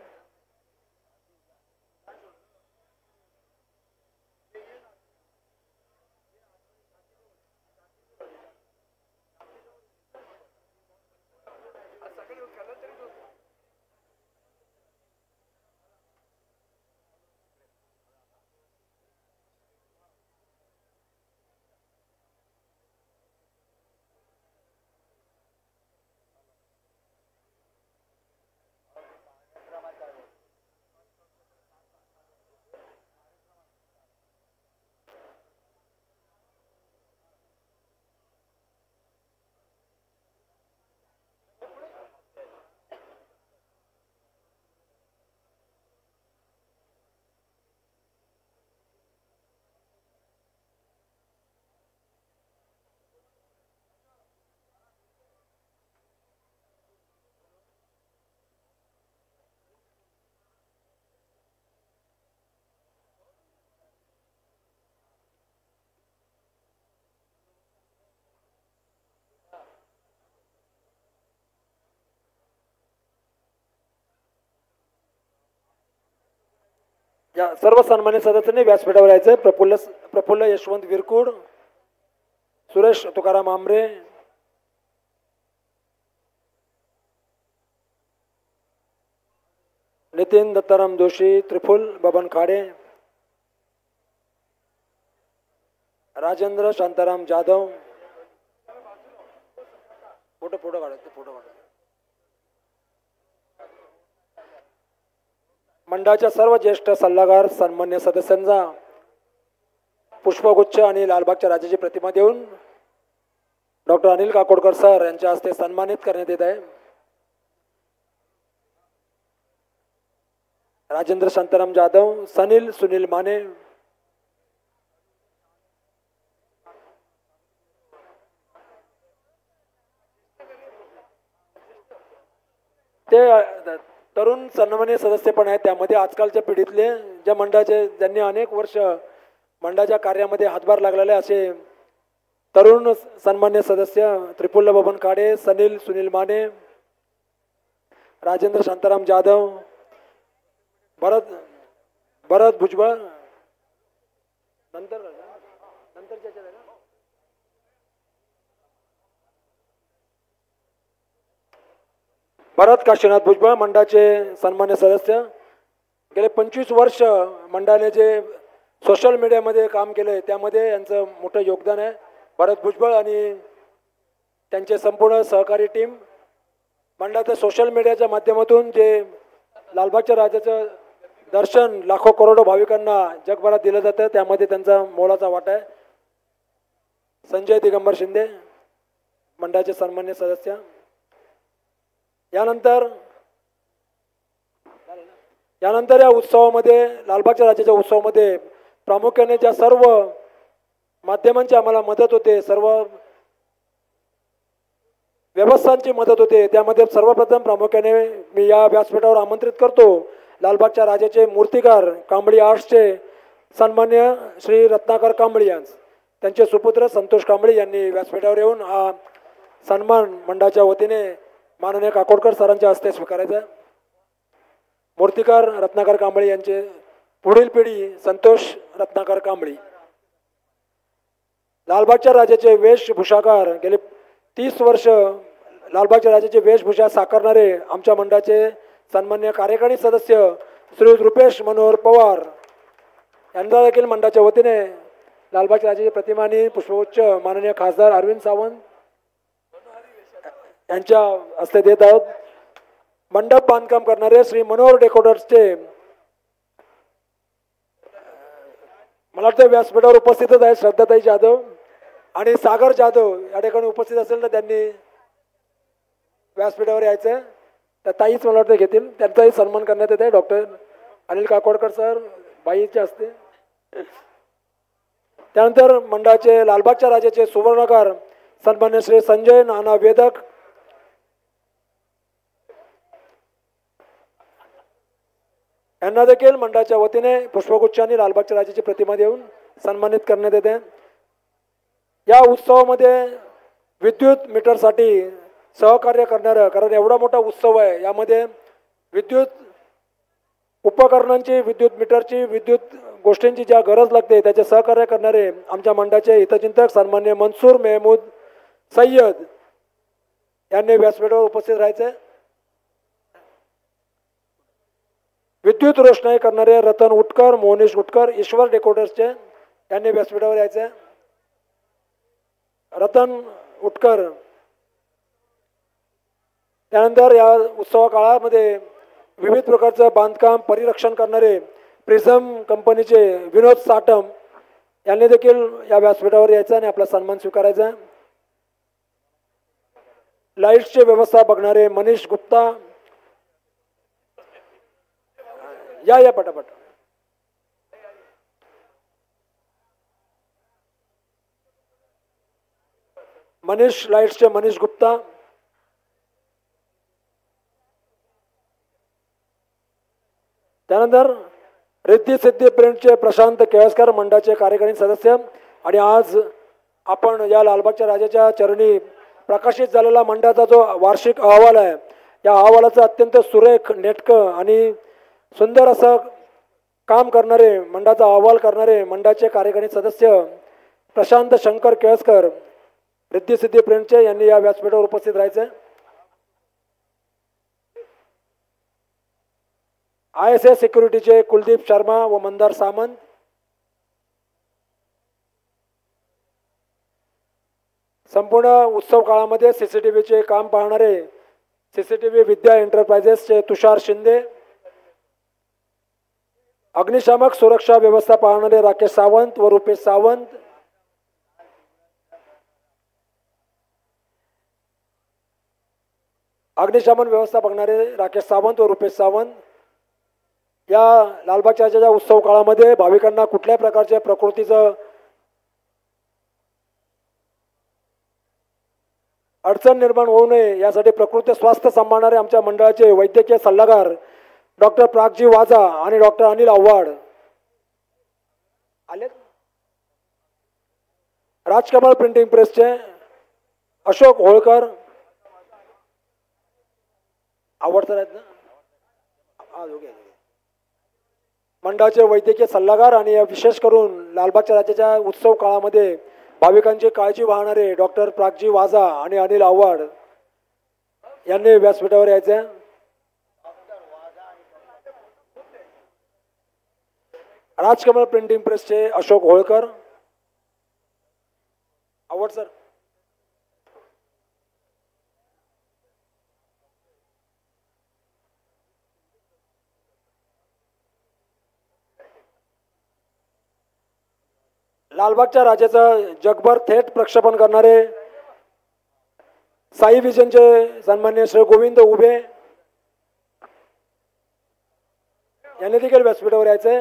या सर्व सन्मान्य सदस्यांनी व्यासपीठावर यायचं. प्रफुल्ल प्रफुल्ल यशवंत विरकुड, सुरेश तुकाराम आमरे, नितीन दत्ताराम जोशी, त्रिफुल बबन खाडे, राजेंद्र शांताराम जाधव. फोटो फोटो काढायचे फोटो काढा. मंडळाच्या सर्व ज्येष्ठ सल्लागार सन्मान्य सदस्यांचा पुष्पगुच्छ आणि लालबागच्या राजाची प्रतिमा देऊन डॉक्टर अनिल काकोडकर सर यांच्या हस्ते सन्मानित करण्यात येत आहे. राजेंद्र शांताराम जाधव, सनील सुनील माने, ते तरुण सन्मान्य सदस्य पण आहेत. त्यामध्ये आजकालच्या पिढीतले ज्या मंडळाचे ज्यांनी अनेक वर्ष मंडळाच्या कार्यामध्ये हातभार लागलेले असे तरुण सन्मान्य सदस्य त्रिपुल्ल बबन काडे, सनील सुनील माने, राजेंद्र शांताराम जाधव, भरत भरत भुजबळ, नंतर नंतरच्या भरत काशीनाथ भुजबळ मंडळाचे सन्मान्य सदस्य. गेले पंचवीस वर्ष मंडळाने जे सोशल मीडियामध्ये काम केलं आहे त्यामध्ये यांचं मोठं योगदान आहे. भरत भुजबळ आणि त्यांचे संपूर्ण सहकारी टीम मंडळाच्या सोशल मीडियाच्या माध्यमातून जे लालबागच्या राजाचं दर्शन लाखो करोडो भाविकांना जगभरात दिलं जातं त्यामध्ये त्यांचा मोलाचा वाटा आहे. संजय दिगंबर शिंदे मंडळाचे सन्मान्य सदस्य. यानंतर यानंतर या उत्सवामध्ये लालबागच्या राजाच्या उत्सवामध्ये प्रामुख्याने ज्या सर्व माध्यमांची आम्हाला मदत होते, सर्व व्यवस्थांची मदत होते, त्यामध्ये सर्वप्रथम प्रामुख्याने मी या व्यासपीठावर आमंत्रित करतो लालबागच्या राजाचे मूर्तिकार कांबळी आर्ट्सचे सन्मान्य श्री रत्नाकर कांबळी यांस त्यांचे सुपुत्र संतोष कांबळी यांनी व्यासपीठावर येऊन हा सन्मान मंडळाच्या वतीने माननीय काकोडकर सरांच्या हस्ते स्वीकारायचा. मूर्तिकार रत्नाकर कांबळी यांचे पुढील पिढी संतोष रत्नाकर कांबळी. लालबागच्या राजाचे वेशभूषाकार गेले तीस वर्ष लालबागच्या राजाचे वेशभूषा साकारणारे आमच्या मंडळाचे सन्मान्य कार्यकारी सदस्य श्री रुपेश मनोहर पवार यांना देखील मंडळाच्या वतीने लालबागच्या राजाची प्रतिमा आणि पुष्पगुच्छ माननीय खासदार अरविंद सावंत यांच्या हस्ते देत आहोत. मंडप बांधकाम करणारे श्री मनोहर डेकोरेटर्सचे मला वाटतं व्यासपीठावर उपस्थितच आहेत श्रद्धाताई जाधव आणि सागर जाधव या ठिकाणी उपस्थित असेल तर त्यांनी व्यासपीठावर यायचं. त्या ताईच मला वाटतं घेतील, त्यांचाही सन्मान करण्यात येत आहे. डॉक्टर अनिल काकोडकर सर बाईचे हस्ते. त्यानंतर मंडळाचे लालबागच्या राजाचे सुवर्णकार सन्मान्य श्री संजय नाना वेदक यांना देखील मंडळाच्या वतीने पुष्पगुच्छ आणि लालबागच्या राजाची प्रतिमा देऊन सन्मानित करण्यात येते. या उत्सवामध्ये विद्युत मीटरसाठी सहकार्य करणारं, कारण एवढा मोठा उत्सव आहे, यामध्ये विद्युत उपकरणांची, विद्युत मीटरची, विद्युत गोष्टींची ज्या गरज लागते त्याचे सहकार्य करणारे आमच्या मंडळाचे हितचिंतक सन्मान्य मनसूर मेहमूद सय्यद यांनी व्यासपीठावर उपस्थित राहायचे. विद्युत रोषणाई करणारे रतन उटकर, मोहनीश उटकर ईश्वर डेकोरेटर्सचे यांनी व्यासपीठावर यायचे. रतन उटकर. त्यानंतर या उत्सवा काळामध्ये विविध प्रकारचं बांधकाम परिरक्षण करणारे प्रिझम कंपनीचे विनोद साटम यांनी देखील या व्यासपीठावर यायचं आणि आपला सन्मान स्वीकारायचा. लाईट्सची व्यवस्था बघणारे मनीष गुप्ता या या पटापट. मनीष लाईट्सचे मनीष गुप्ता. त्यानंतर रिद्धी सिद्धी प्रिंटचे प्रशांत केळसकर मंडळाचे कार्यकारी सदस्य. आणि आज आपण या लालबागच्या राजाच्या चरणी प्रकाशित झालेला मंडळाचा जो वार्षिक अहवाल आहे, या अहवालाचं अत्यंत सुरेख, नेटकं आणि सुंदर असं काम करणारे, मंडळाचा अहवाल करणारे मंडळाचे कार्यकारी सदस्य प्रशांत शंकर केळसकर रिद्धी सिद्धी प्रिंटचे यांनी या व्यासपीठावर उपस्थित राहायचे. आय एस एस सिक्युरिटीचे कुलदीप शर्मा व मंदार सामंत. संपूर्ण उत्सव काळामध्ये सीसीटीव्हीचे काम पाहणारे सीसीटीव्ही विद्या एंटरप्राइजेसचे तुषार शिंदे. अग्निशामक सुरक्षा व्यवस्था पाहणारे राकेश सावंत व रुपेश सावंत. अग्निशमन व्यवस्था बघणारे राकेश सावंत व रुपेश सावंत. या लालबागच्या राजाच्या उत्सव काळामध्ये भाविकांना कुठल्याही प्रकारच्या प्रकृतीचं अडचण निर्माण होऊ नये यासाठी प्रकृती स्वास्थ्य सांभाळणारे आमच्या मंडळाचे वैद्यकीय सल्लागार डॉक्टर प्रागजी वाजा आणि डॉक्टर अनिल आव्हाड आले. राजकमल प्रिंटिंग प्रेसचे अशोक होळकर आवडतात आहेत ना, हा दोघे मंडळाचे वैद्यकीय सल्लागार आणि विशेष करून लालबागच्या राजाच्या उत्सव काळामध्ये भाविकांची काळजी वाहणारे डॉक्टर प्रागजी वाजा आणि अनिल आव्हाड यांनी व्यासपीठावर यायचे. राजकमल प्रिंटिंग प्रेसचे अशोक होळकर आवड सर. लालबागच्या राजाचं जगभर थेट प्रक्षेपण करणारे साई विजनचे सन्मान्य श्री गोविंद उभे यांनी देखील व्यासपीठावर यायचे.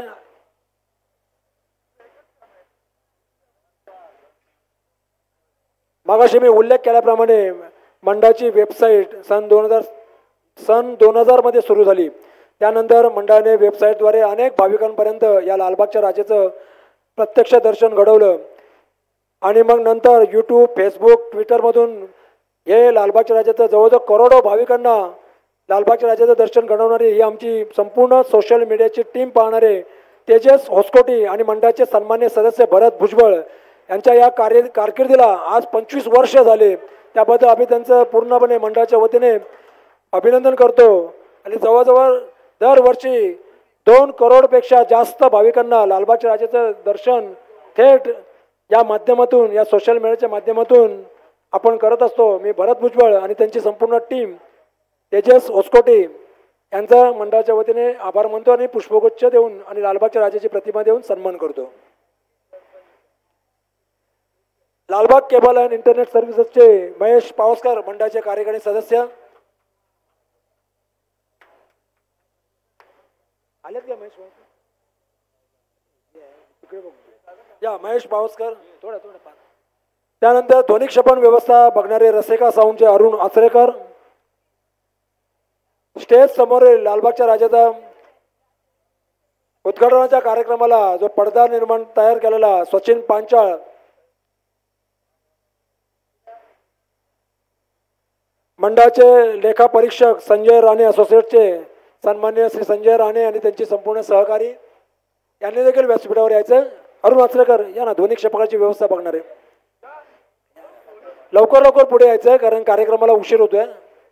मागाशी मी उल्लेख केल्याप्रमाणे मंडळाची वेबसाईट सन दोन हजार सन दोन हजार मध्ये सुरू झाली. त्यानंतर मंडळाने वेबसाईटद्वारे अनेक भाविकांपर्यंत या लालबागच्या राजाचं प्रत्यक्ष दर्शन घडवलं आणि मग नंतर यूट्यूब, फेसबुक, ट्विटरमधून हे लालबागच्या राजाचं जवळजवळ करोडो भाविकांना लालबागच्या राजाचं दर्शन घडवणारी ही आमची संपूर्ण सोशल मीडियाची टीम पाहणारे तेजस होसकोटी आणि मंडळाचे सन्मान्य सदस्य भरत भुजबळ यांच्या या कार्य कारकिर्दीला आज पंचवीस वर्ष झाले. त्याबद्दल आम्ही त्यांचं पूर्णपणे मंडळाच्या वतीने अभिनंदन करतो. आणि जवळजवळ दरवर्षी दोन करोडपेक्षा जास्त भाविकांना लालबागच्या राजाचं दर्शन थेट या माध्यमातून, या सोशल मीडियाच्या माध्यमातून आपण करत असतो. मी भरत भुजबळ आणि त्यांची संपूर्ण टीम, तेजस ओस्कोटे यांचा मंडळाच्या वतीने आभार मानतो आणि पुष्पगुच्छ देऊन आणि लालबागच्या राजाची प्रतिमा देऊन सन्मान करतो. लालबाग केबल अँड इंटरनेट सर्व्हिसेसचे महेश पावसकर मंडळाचे कार्यकारी सदस्य आलेत का? महेश या महेश पावसकर थोडं थोडं. त्यानंतर ध्वनी क्षेपण व्यवस्था बघणारे रसिका साऊंडचे अरुण आचरेकर, स्टेज समोरील लालबागच्या राजाचा उद्घाटनाच्या कार्यक्रमाला जो पडदा निर्माण तयार केलेला सचिन पांचाळ, मंडळाचे लेखा परीक्षक संजय राणे असोसिएटचे सन्मान्य श्री संजय राणे आणि त्यांची संपूर्ण सहकारी यांनी देखील व्यासपीठावर यायचं. अरुण आचरेकर या ना, ध्वनी क्षेपकाची व्यवस्था बघणारे लवकर लवकर पुढे यायचं कारण कार्यक्रमाला उशीर होतोय.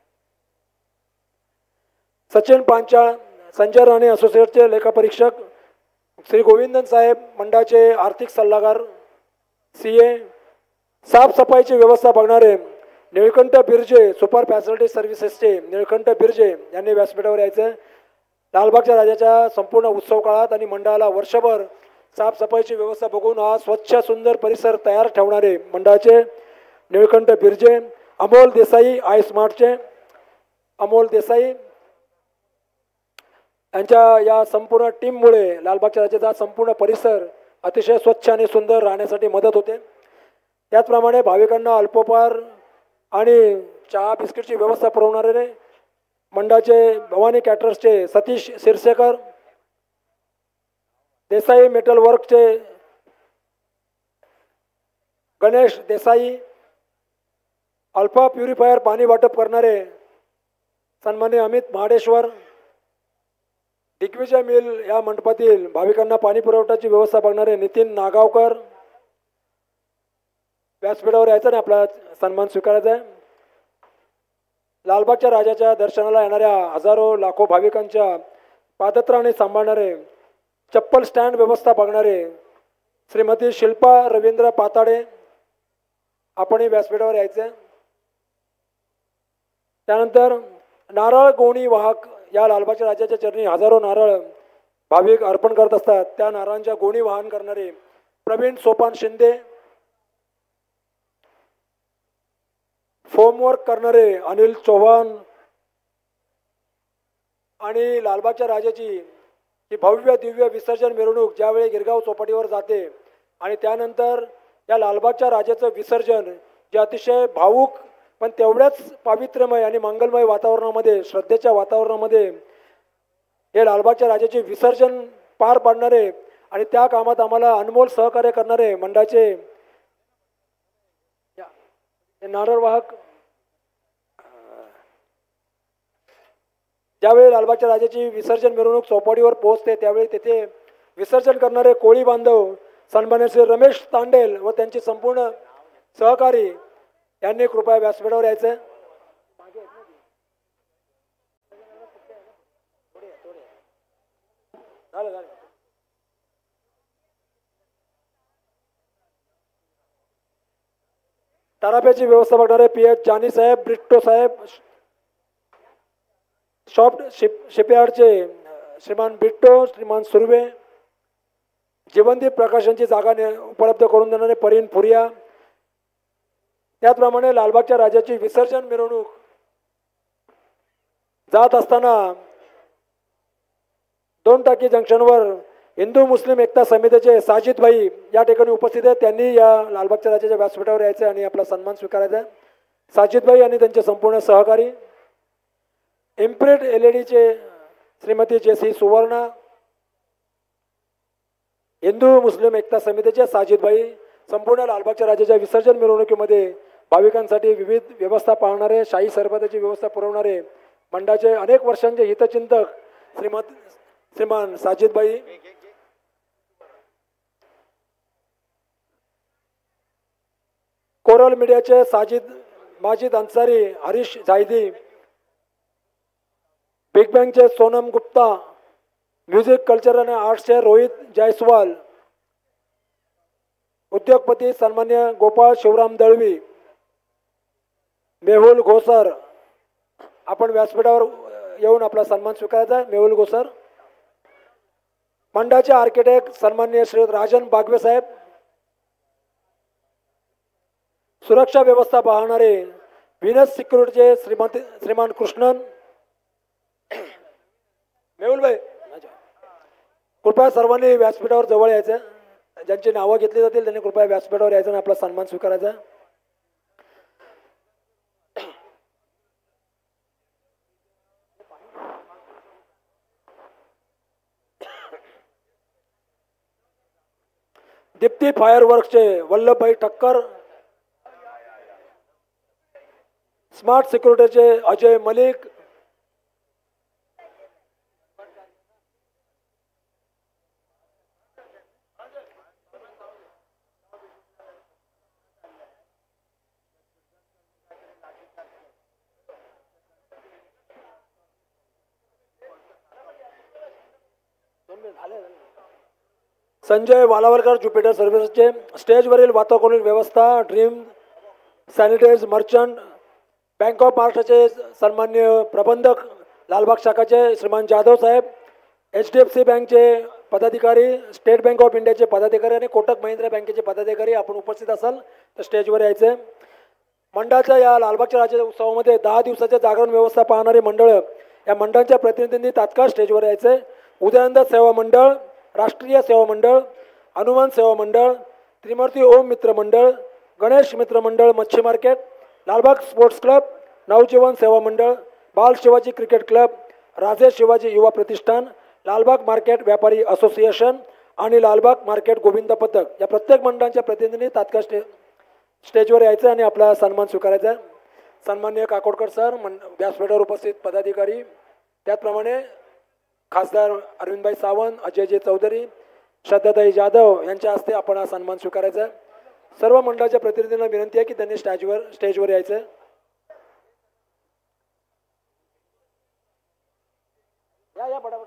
सचिन पांचाळ, संजय राणे असोसिएटचे लेखा परीक्षक श्री गोविंदन साहेब, मंडळाचे आर्थिक सल्लागार सी ए, साफसफाईची व्यवस्था बघणारे निळकंठ बिर्जे, सुपर फॅसिलिटी सर्व्हिसेसचे निळकंठ बिर्जे यांनी व्यासपीठावर यायचं. लालबागच्या राजाच्या संपूर्ण उत्सव काळात आणि मंडळाला वर्षभर साफसफाईची व्यवस्था बघून हा स्वच्छ सुंदर परिसर तयार ठेवणारे मंडळाचे निळकंठ बिर्जे, अमोल देसाई आय स्मार्टचे अमोल देसाई यांच्या या संपूर्ण टीममुळे लालबागच्या राजाचा संपूर्ण परिसर अतिशय स्वच्छ आणि सुंदर राहण्यासाठी मदत होते. त्याचप्रमाणे भाविकांना अल्पोपहार आणि चहा बिस्किटची व्यवस्था पुरवणारे मंडळाचे भवानी कॅटरर्सचे सतीश शिरसेकर, देसाई मेटल वर्कचे गणेश देसाई, अल्फा प्युरिफायर पाणी वाटप करणारे सन्मान्य अमित महाडेश्वर, दिग्विजय मिल या मंडपातील भाविकांना पाणी पुरवठ्याची व्यवस्था बघणारे नितीन नागावकर व्यासपीठावर यायचं आणि आपला सन्मान स्वीकारायचा आहे. लालबागच्या राजाच्या दर्शनाला येणाऱ्या हजारो लाखो भाविकांच्या पादत्राणे सांभाळणारे, चप्पल स्टँड व्यवस्था बघणारे श्रीमती शिल्पा रवींद्र पाताडे आपणही व्यासपीठावर यायचं. त्यानंतर नारळ गोणी वाहक या लालबागच्या राजाच्या चरणी हजारो नारळ भाविक अर्पण करत असतात. त्या नारळांच्या गोणी वाहन करणारे प्रवीण सोपान शिंदे, फोमवर्क करणारे अनिल चौहान आणि लालबागच्या राजाची ही भव्य दिव्य विसर्जन मिरवणूक ज्यावेळी गिरगाव चौपाटीवर जाते आणि त्यानंतर या लालबागच्या राजाचं विसर्जन जे अतिशय भावुक पण तेवढ्याच पावित्र्यमय आणि मंगलमय वातावरणामध्ये, श्रद्धेच्या वातावरणामध्ये हे लालबागच्या राजाचे विसर्जन पार पाडणारे आणि त्या कामात आम्हाला अनमोल सहकार्य करणारे मंडळाचे नारळ वाहक, ज्यावेळी लालबागच्या राजाची विसर्जन मिरवणूक चौपाटीवर पोहोचते त्यावेळी तेथे विसर्जन करणारे कोळी बांधव सन्मान्य श्री रमेश तांडेल व त्यांचे संपूर्ण सहकारी यांनी कृपया व्यासपीठावर यायचं. टराप्याची व्यवस्था बघणारे पी एच जानी साहेब, ब्रिट्टो साहेब, शॉप शिप शिपयार्डचे श्रीमान बिट्टो, श्रीमान सुर्वे, जीवनदीप प्रकाशनची जागा उपलब्ध करून देणारे परीन फुरिया. त्याचप्रमाणे लालबागच्या राजाची विसर्जन मिरवणूक जात असताना दोन टाकी जंक्शनवर हिंदू मुस्लिम एकता समितीचे साजिद भाई या ठिकाणी उपस्थित आहेत. त्यांनी या लालबागच्या राजाच्या व्यासपीठावर यायचे आणि आपला सन्मान स्वीकारायचा आहे. साजिद भाई आणि त्यांचे संपूर्ण सहकारी, इम्प्रिंट एल ई डीचे श्रीमती जेसी सुवर्णा, हिंदू मुस्लिम एकता समितीचे साजिद भाई, संपूर्ण लालबागच्या राजाच्या विसर्जन मिरवणुकीमध्ये भाविकांसाठी विविध व्यवस्था पाळणारे, शाही सरबताची व्यवस्था पुरवणारे मंडळाचे अनेक वर्षांचे हितचिंतक श्रीमत श्रीमान साजिद भाई, कोरल मीडियाचे साजिद माजिद अन्सारी, हरीश जायदी, बिग बँगचे सोनम गुप्ता, म्युझिक कल्चर आणि आर्ट्सचे रोहित जायस्वाल, उद्योगपती सन्मान्य गोपाळ शिवराम दळवी, मेहुल घोसर, आपण व्यासपीठावर येऊन आपला सन्मान स्वीकारायचा आहे. मेहुल घोसर. मंडळाचे आर्किटेक्ट सन्माननीय श्री राजन बागवे साहेब. सुरक्षा व्यवस्था पाहणारे व्हीनस सिक्युरिटीचे श्रीमंत श्रीमान कृष्णन. मेहुल भाई, कृपया सर्वांनी व्यासपीठावर जवळ यायचं. ज्यांची नावं घेतली जातील त्यांनी कृपया व्यासपीठावर यायचं आणि आपला सन्मान स्वीकारायचा. दीप्ती फायरवर्क्सचे वल्लभभाई ठक्कर. स्मार्ट सिक्युरिटीचे अजय मलिक. संजय वालावलकर ज्युपिटर सर्व्हिसेसचे स्टेजवरील वातावरणीय व्यवस्था dream sanitize merchant. Bank of महाराष्ट्राचे सन्मान्य प्रबंधक लालबाग शाखाचे श्रीमान जाधव साहेब. एच डी एफ सी बँकचे पदाधिकारी, स्टेट बँक ऑफ इंडियाचे पदाधिकारी आणि कोटक महिंद्रा बँकेचे पदाधिकारी आपण उपस्थित असाल तर स्टेजवर यायचे. मंडळाच्या या लालबागच्या राज्य उत्सवामध्ये दहा दिवसाच्या जागरण व्यवस्था पाहणारी मंडळं या मंडळांच्या प्रतिनिधींनी तात्काळ स्टेजवर यायचे. उदयानंद सेवा मंडळ, राष्ट्रीय सेवा मंडळ, हनुमान सेवा मंडळ, त्रिमूर्ती ओम मित्र मंडळ, गणेश मित्र मंडळ मच्छी market, Lalbaug sports club, Navjeevan सेवा मंडळ, बाल शिवाजी क्रिकेट क्लब, राजे शिवाजी युवा प्रतिष्ठान, लालबाग मार्केट व्यापारी असोसिएशन आणि लालबाग मार्केट गोविंद पथक या प्रत्येक मंडळांच्या प्रतिनिधींनी तात्काळ स्टे स्टेजवर यायचं आणि आपला सन्मान स्वीकारायचा. सन्माननीय काकोडकर सर, मं व्यासपीठावर उपस्थित पदाधिकारी, त्याचप्रमाणे खासदार अरविंदभाई सावंत, अजयजी चौधरी, श्रद्धाताई जाधव यांच्या हस्ते आपण हा सन्मान स्वीकारायचा. सर्व मंडळाच्या प्रतिनिधींना विनंती आहे की त्यांनी स्टेजवर स्टेजवर यायचं. या या पटापट.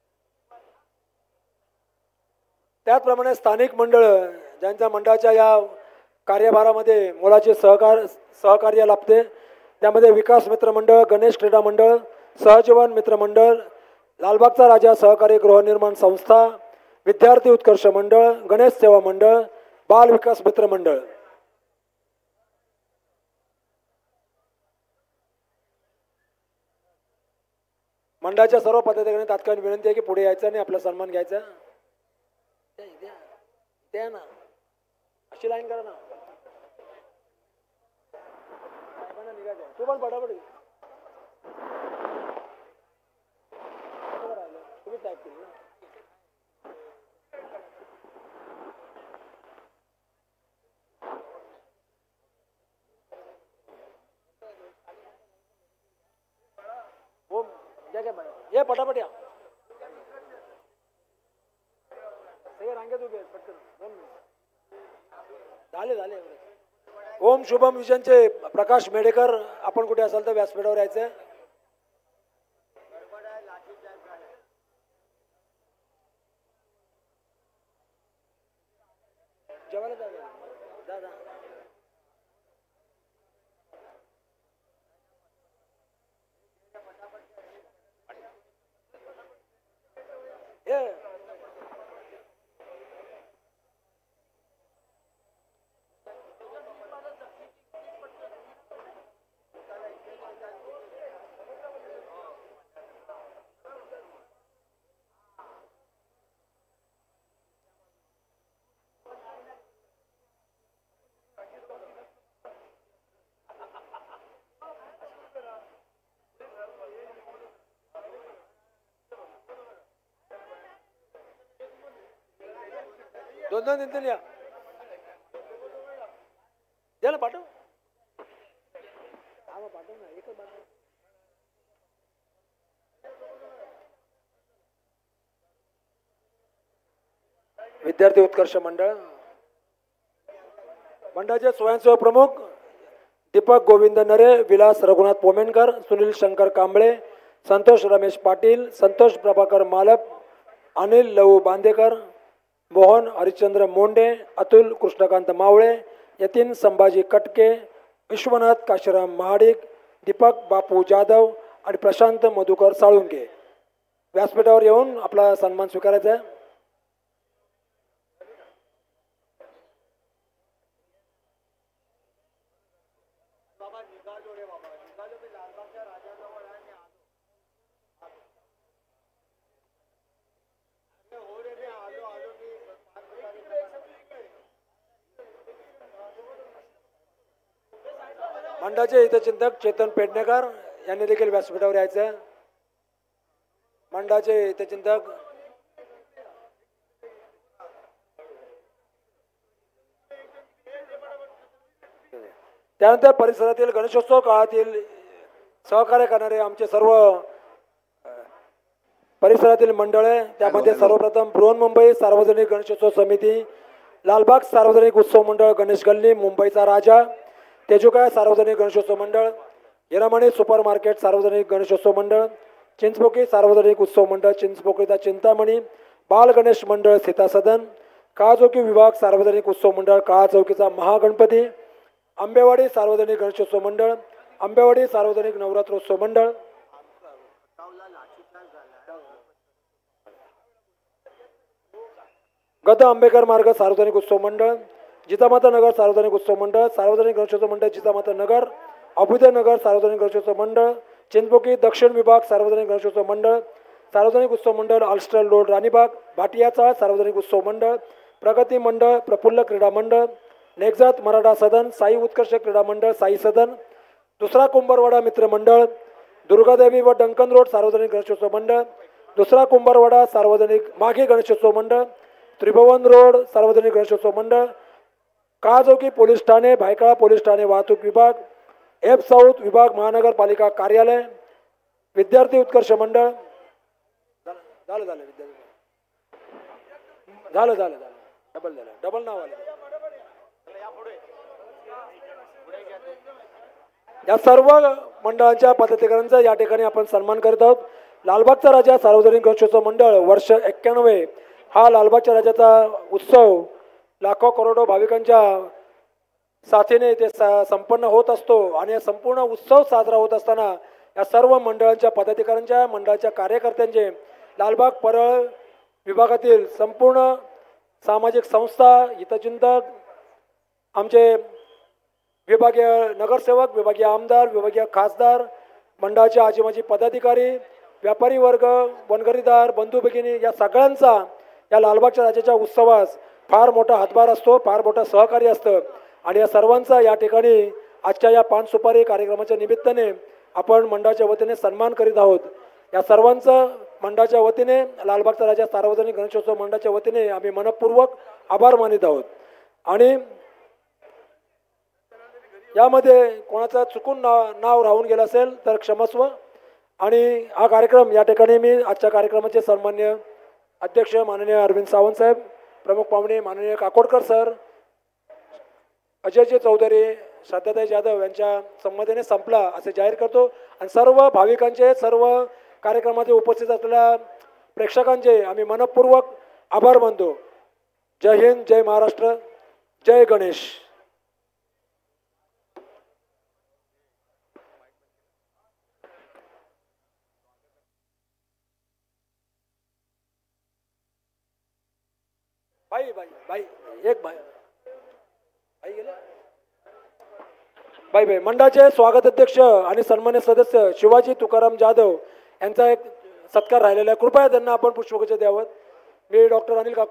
त्याचप्रमाणे स्थानिक मंडळ ज्यांच्या मंडळाच्या या कार्यभारामध्ये मोलाचे सहकार सहकार्य लाभते त्यामध्ये विकास मित्र मंडळ, गणेश क्रीडा मंडळ, सहजीवन मित्र मंडळ, लालबागचा राजा सहकारी गृहनिर्माण संस्था, विद्यार्थी उत्कर्ष मंडळ, गणेश सेवा मंडळ, बाल विकास मित्र मंडळ. मंडळाच्या सर्व पदाधिकाऱ्यांनी तात्काळ विनंती आहे की पुढे यायचं आणि आपला सन्मान घ्यायचा. द्या ना, अशी लाईन करा ना. तू पण पटापट तुम्ही टाईप केली ना. हो या क्या ये पटापट या. सगळे रांगेत उभे आहेत, पटकन दोन मिनिट झाले झाले. ओम शुभम विजनचे प्रकाश मेडेकर, आपण कुठे असाल तर व्यासपीठावर यायचं. जेवायला जा जा. दोन दोन तीन तीन या. द्या ना, पाठव. हा मग पाठव ना, एकच पाठव. विद्यार्थी उत्कर्ष मंडळ मंडळाचे स्वयंसेवक प्रमुख दीपक गोविंद नरे, विलास रघुनाथ पोमेनकर, सुनील शंकर कांबळे, संतोष रमेश पाटील, संतोष प्रभाकर मालप, अनिल लहू बांदेकर, मोहन हरिश्चंद्र मोंडे, अतुल कृष्णकांत मावळे, यतीन संभाजी कटके, विश्वनाथ काशीराम महाडिक, दीपक बापू जाधव आणि प्रशांत मधुकर साळुंके व्यासपीठावर येऊन आपला सन्मान स्वीकारायचा आहे. मंडळाचे हितचिंतक चेतन पेडणेकर यांनी देखील व्यासपीठावर यायचं आहे. मंडळाचे हितचिंतक त्यानंतर परिसरातील गणेशोत्सव काळातील सहकार्य करणारे आमचे सर्व अ, परिसरातील मंडळे, त्यामध्ये सर्वप्रथम बृहन्मुंबई सार्वजनिक गणेशोत्सव समिती, लालबाग सार्वजनिक उत्सव मंडळ गणेश गल्ली मुंबईचा राजा, तेजुका सार्वजनिक गणेशोत्सव मंडळ, हिरामणी सुपर मार्केट सार्वजनिक गणेशोत्सव मंडळ, चिंचपोकी सार्वजनिक उत्सव मंडळ चिंचपोकीचा चिंतामणी, बाल गणेश मंडळ सीतासदन, काळचौकी विभाग सार्वजनिक उत्सव मंडळ काळचौकीचा महागणपती, आंबेवाडी सार्वजनिक गणेशोत्सव मंडळ, आंबेवाडी सार्वजनिक नवरात्रोत्सव मंडळ, गत आंबेकर मार्ग सार्वजनिक उत्सव मंडळ, जिजामाता नगर सार्वजनिक उत्सव मंडळ, सार्वजनिक गणेशोत्सव मंडळ जिजामाता नगर, अभुदय नगर सार्वजनिक गणेशोत्सव मंडळ, चिंचपोकी दक्षिण विभाग सार्वजनिक गणेशोत्सव मंडळ, सार्वजनिक उत्सव मंडळ अल्स्टर रोड राणीबाग, भाटियाचा सार्वजनिक उत्सव मंडळ, प्रगती मंडळ, प्रफुल्ल क्रीडा मंडळ, नेक्झात मराठा सदन, साई उत्कर्ष क्रीडा मंडळ साई सदन, दुसरा कुंभारवाडा मित्र मंडळ, दुर्गादेवी व डंकन रोड सार्वजनिक गणेशोत्सव मंडळ, दुसरा कुंभारवाडा सार्वजनिक माघे गणेशोत्सव मंडळ, त्रिभुवन रोड सार्वजनिक गणेशोत्सव मंडळ, काळचौकी पोलीस ठाणे, भायखळा पोलीस ठाणे वाहतूक विभाग, एफ साऊथ विभाग महानगरपालिका कार्यालय, विद्यार्थी उत्कर्ष मंडळ, झालं झालं विद्यार्थी झालं झालं झालं डबल झालं डबल नाव आलं. या सर्व मंडळांच्या पदाधिकाऱ्यांचा या ठिकाणी आपण सन्मान करत आहोत. लालबागचा राजा सार्वजनिक गणेशोत्सव मंडळ वर्ष एक्क्याण्णवे हा लालबागच्या राजाचा उत्सव लाखो करोडो भाविकांच्या साथीने ते संपन्न होत असतो आणि हा संपूर्ण उत्सव साजरा होत असताना या सर्व मंडळांच्या पदाधिकाऱ्यांच्या मंडळाच्या कार्यकर्त्यांचे लालबाग परळ विभागातील संपूर्ण सामाजिक संस्था हितचिंतक आमचे विभागीय नगरसेवक विभागीय आमदार विभागीय खासदार मंडळाचे आजी माजी पदाधिकारी व्यापारी वर्ग वनगरीदार बंधू भगिनी या सगळ्यांचा या लालबागच्या राजाच्या उत्सवास फार मोठा हातभार असतो, फार मोठं सहकार्य असतं आणि या सर्वांचा या ठिकाणी आजच्या या पान सुपारी कार्यक्रमाच्या निमित्ताने आपण मंडळाच्या वतीने सन्मान करीत आहोत. या सर्वांचं मंडळाच्या वतीने लालबागचा राजा सार्वजनिक गणेशोत्सव मंडळाच्या वतीने आम्ही मनपूर्वक आभार मानित आहोत. आणि यामध्ये कोणाचं चुकून नाव नाव राहून गेलं असेल तर क्षमस्व. आणि हा कार्यक्रम या ठिकाणी मी आजच्या कार्यक्रमाचे सन्मान्य अध्यक्ष माननीय अरविंद सावंत साहेब, प्रमुख पाहुणे माननीय काकोडकर सर, अजयजी चौधरी, श्रद्धाताई जाधव यांच्या संमतीने संपला असे जाहीर करतो. आणि सर्व भाविकांचे सर्व कार्यक्रमामध्ये उपस्थित असलेल्या प्रेक्षकांचे आम्ही मनपूर्वक आभार मानतो. जय हिंद, जय महाराष्ट्र, जय गणेश. भाई भाई भाई एक भाई भाई गेले भाई भाई मंडळाचे स्वागत अध्यक्ष आणि सन्मान्य सदस्य शिवाजी तुकाराम जाधव यांचा एक सत्कार राहिलेला आहे. कृपया त्यांना आपण पुष्पगुच्छ द्यावं. मी डॉक्टर अनिल काको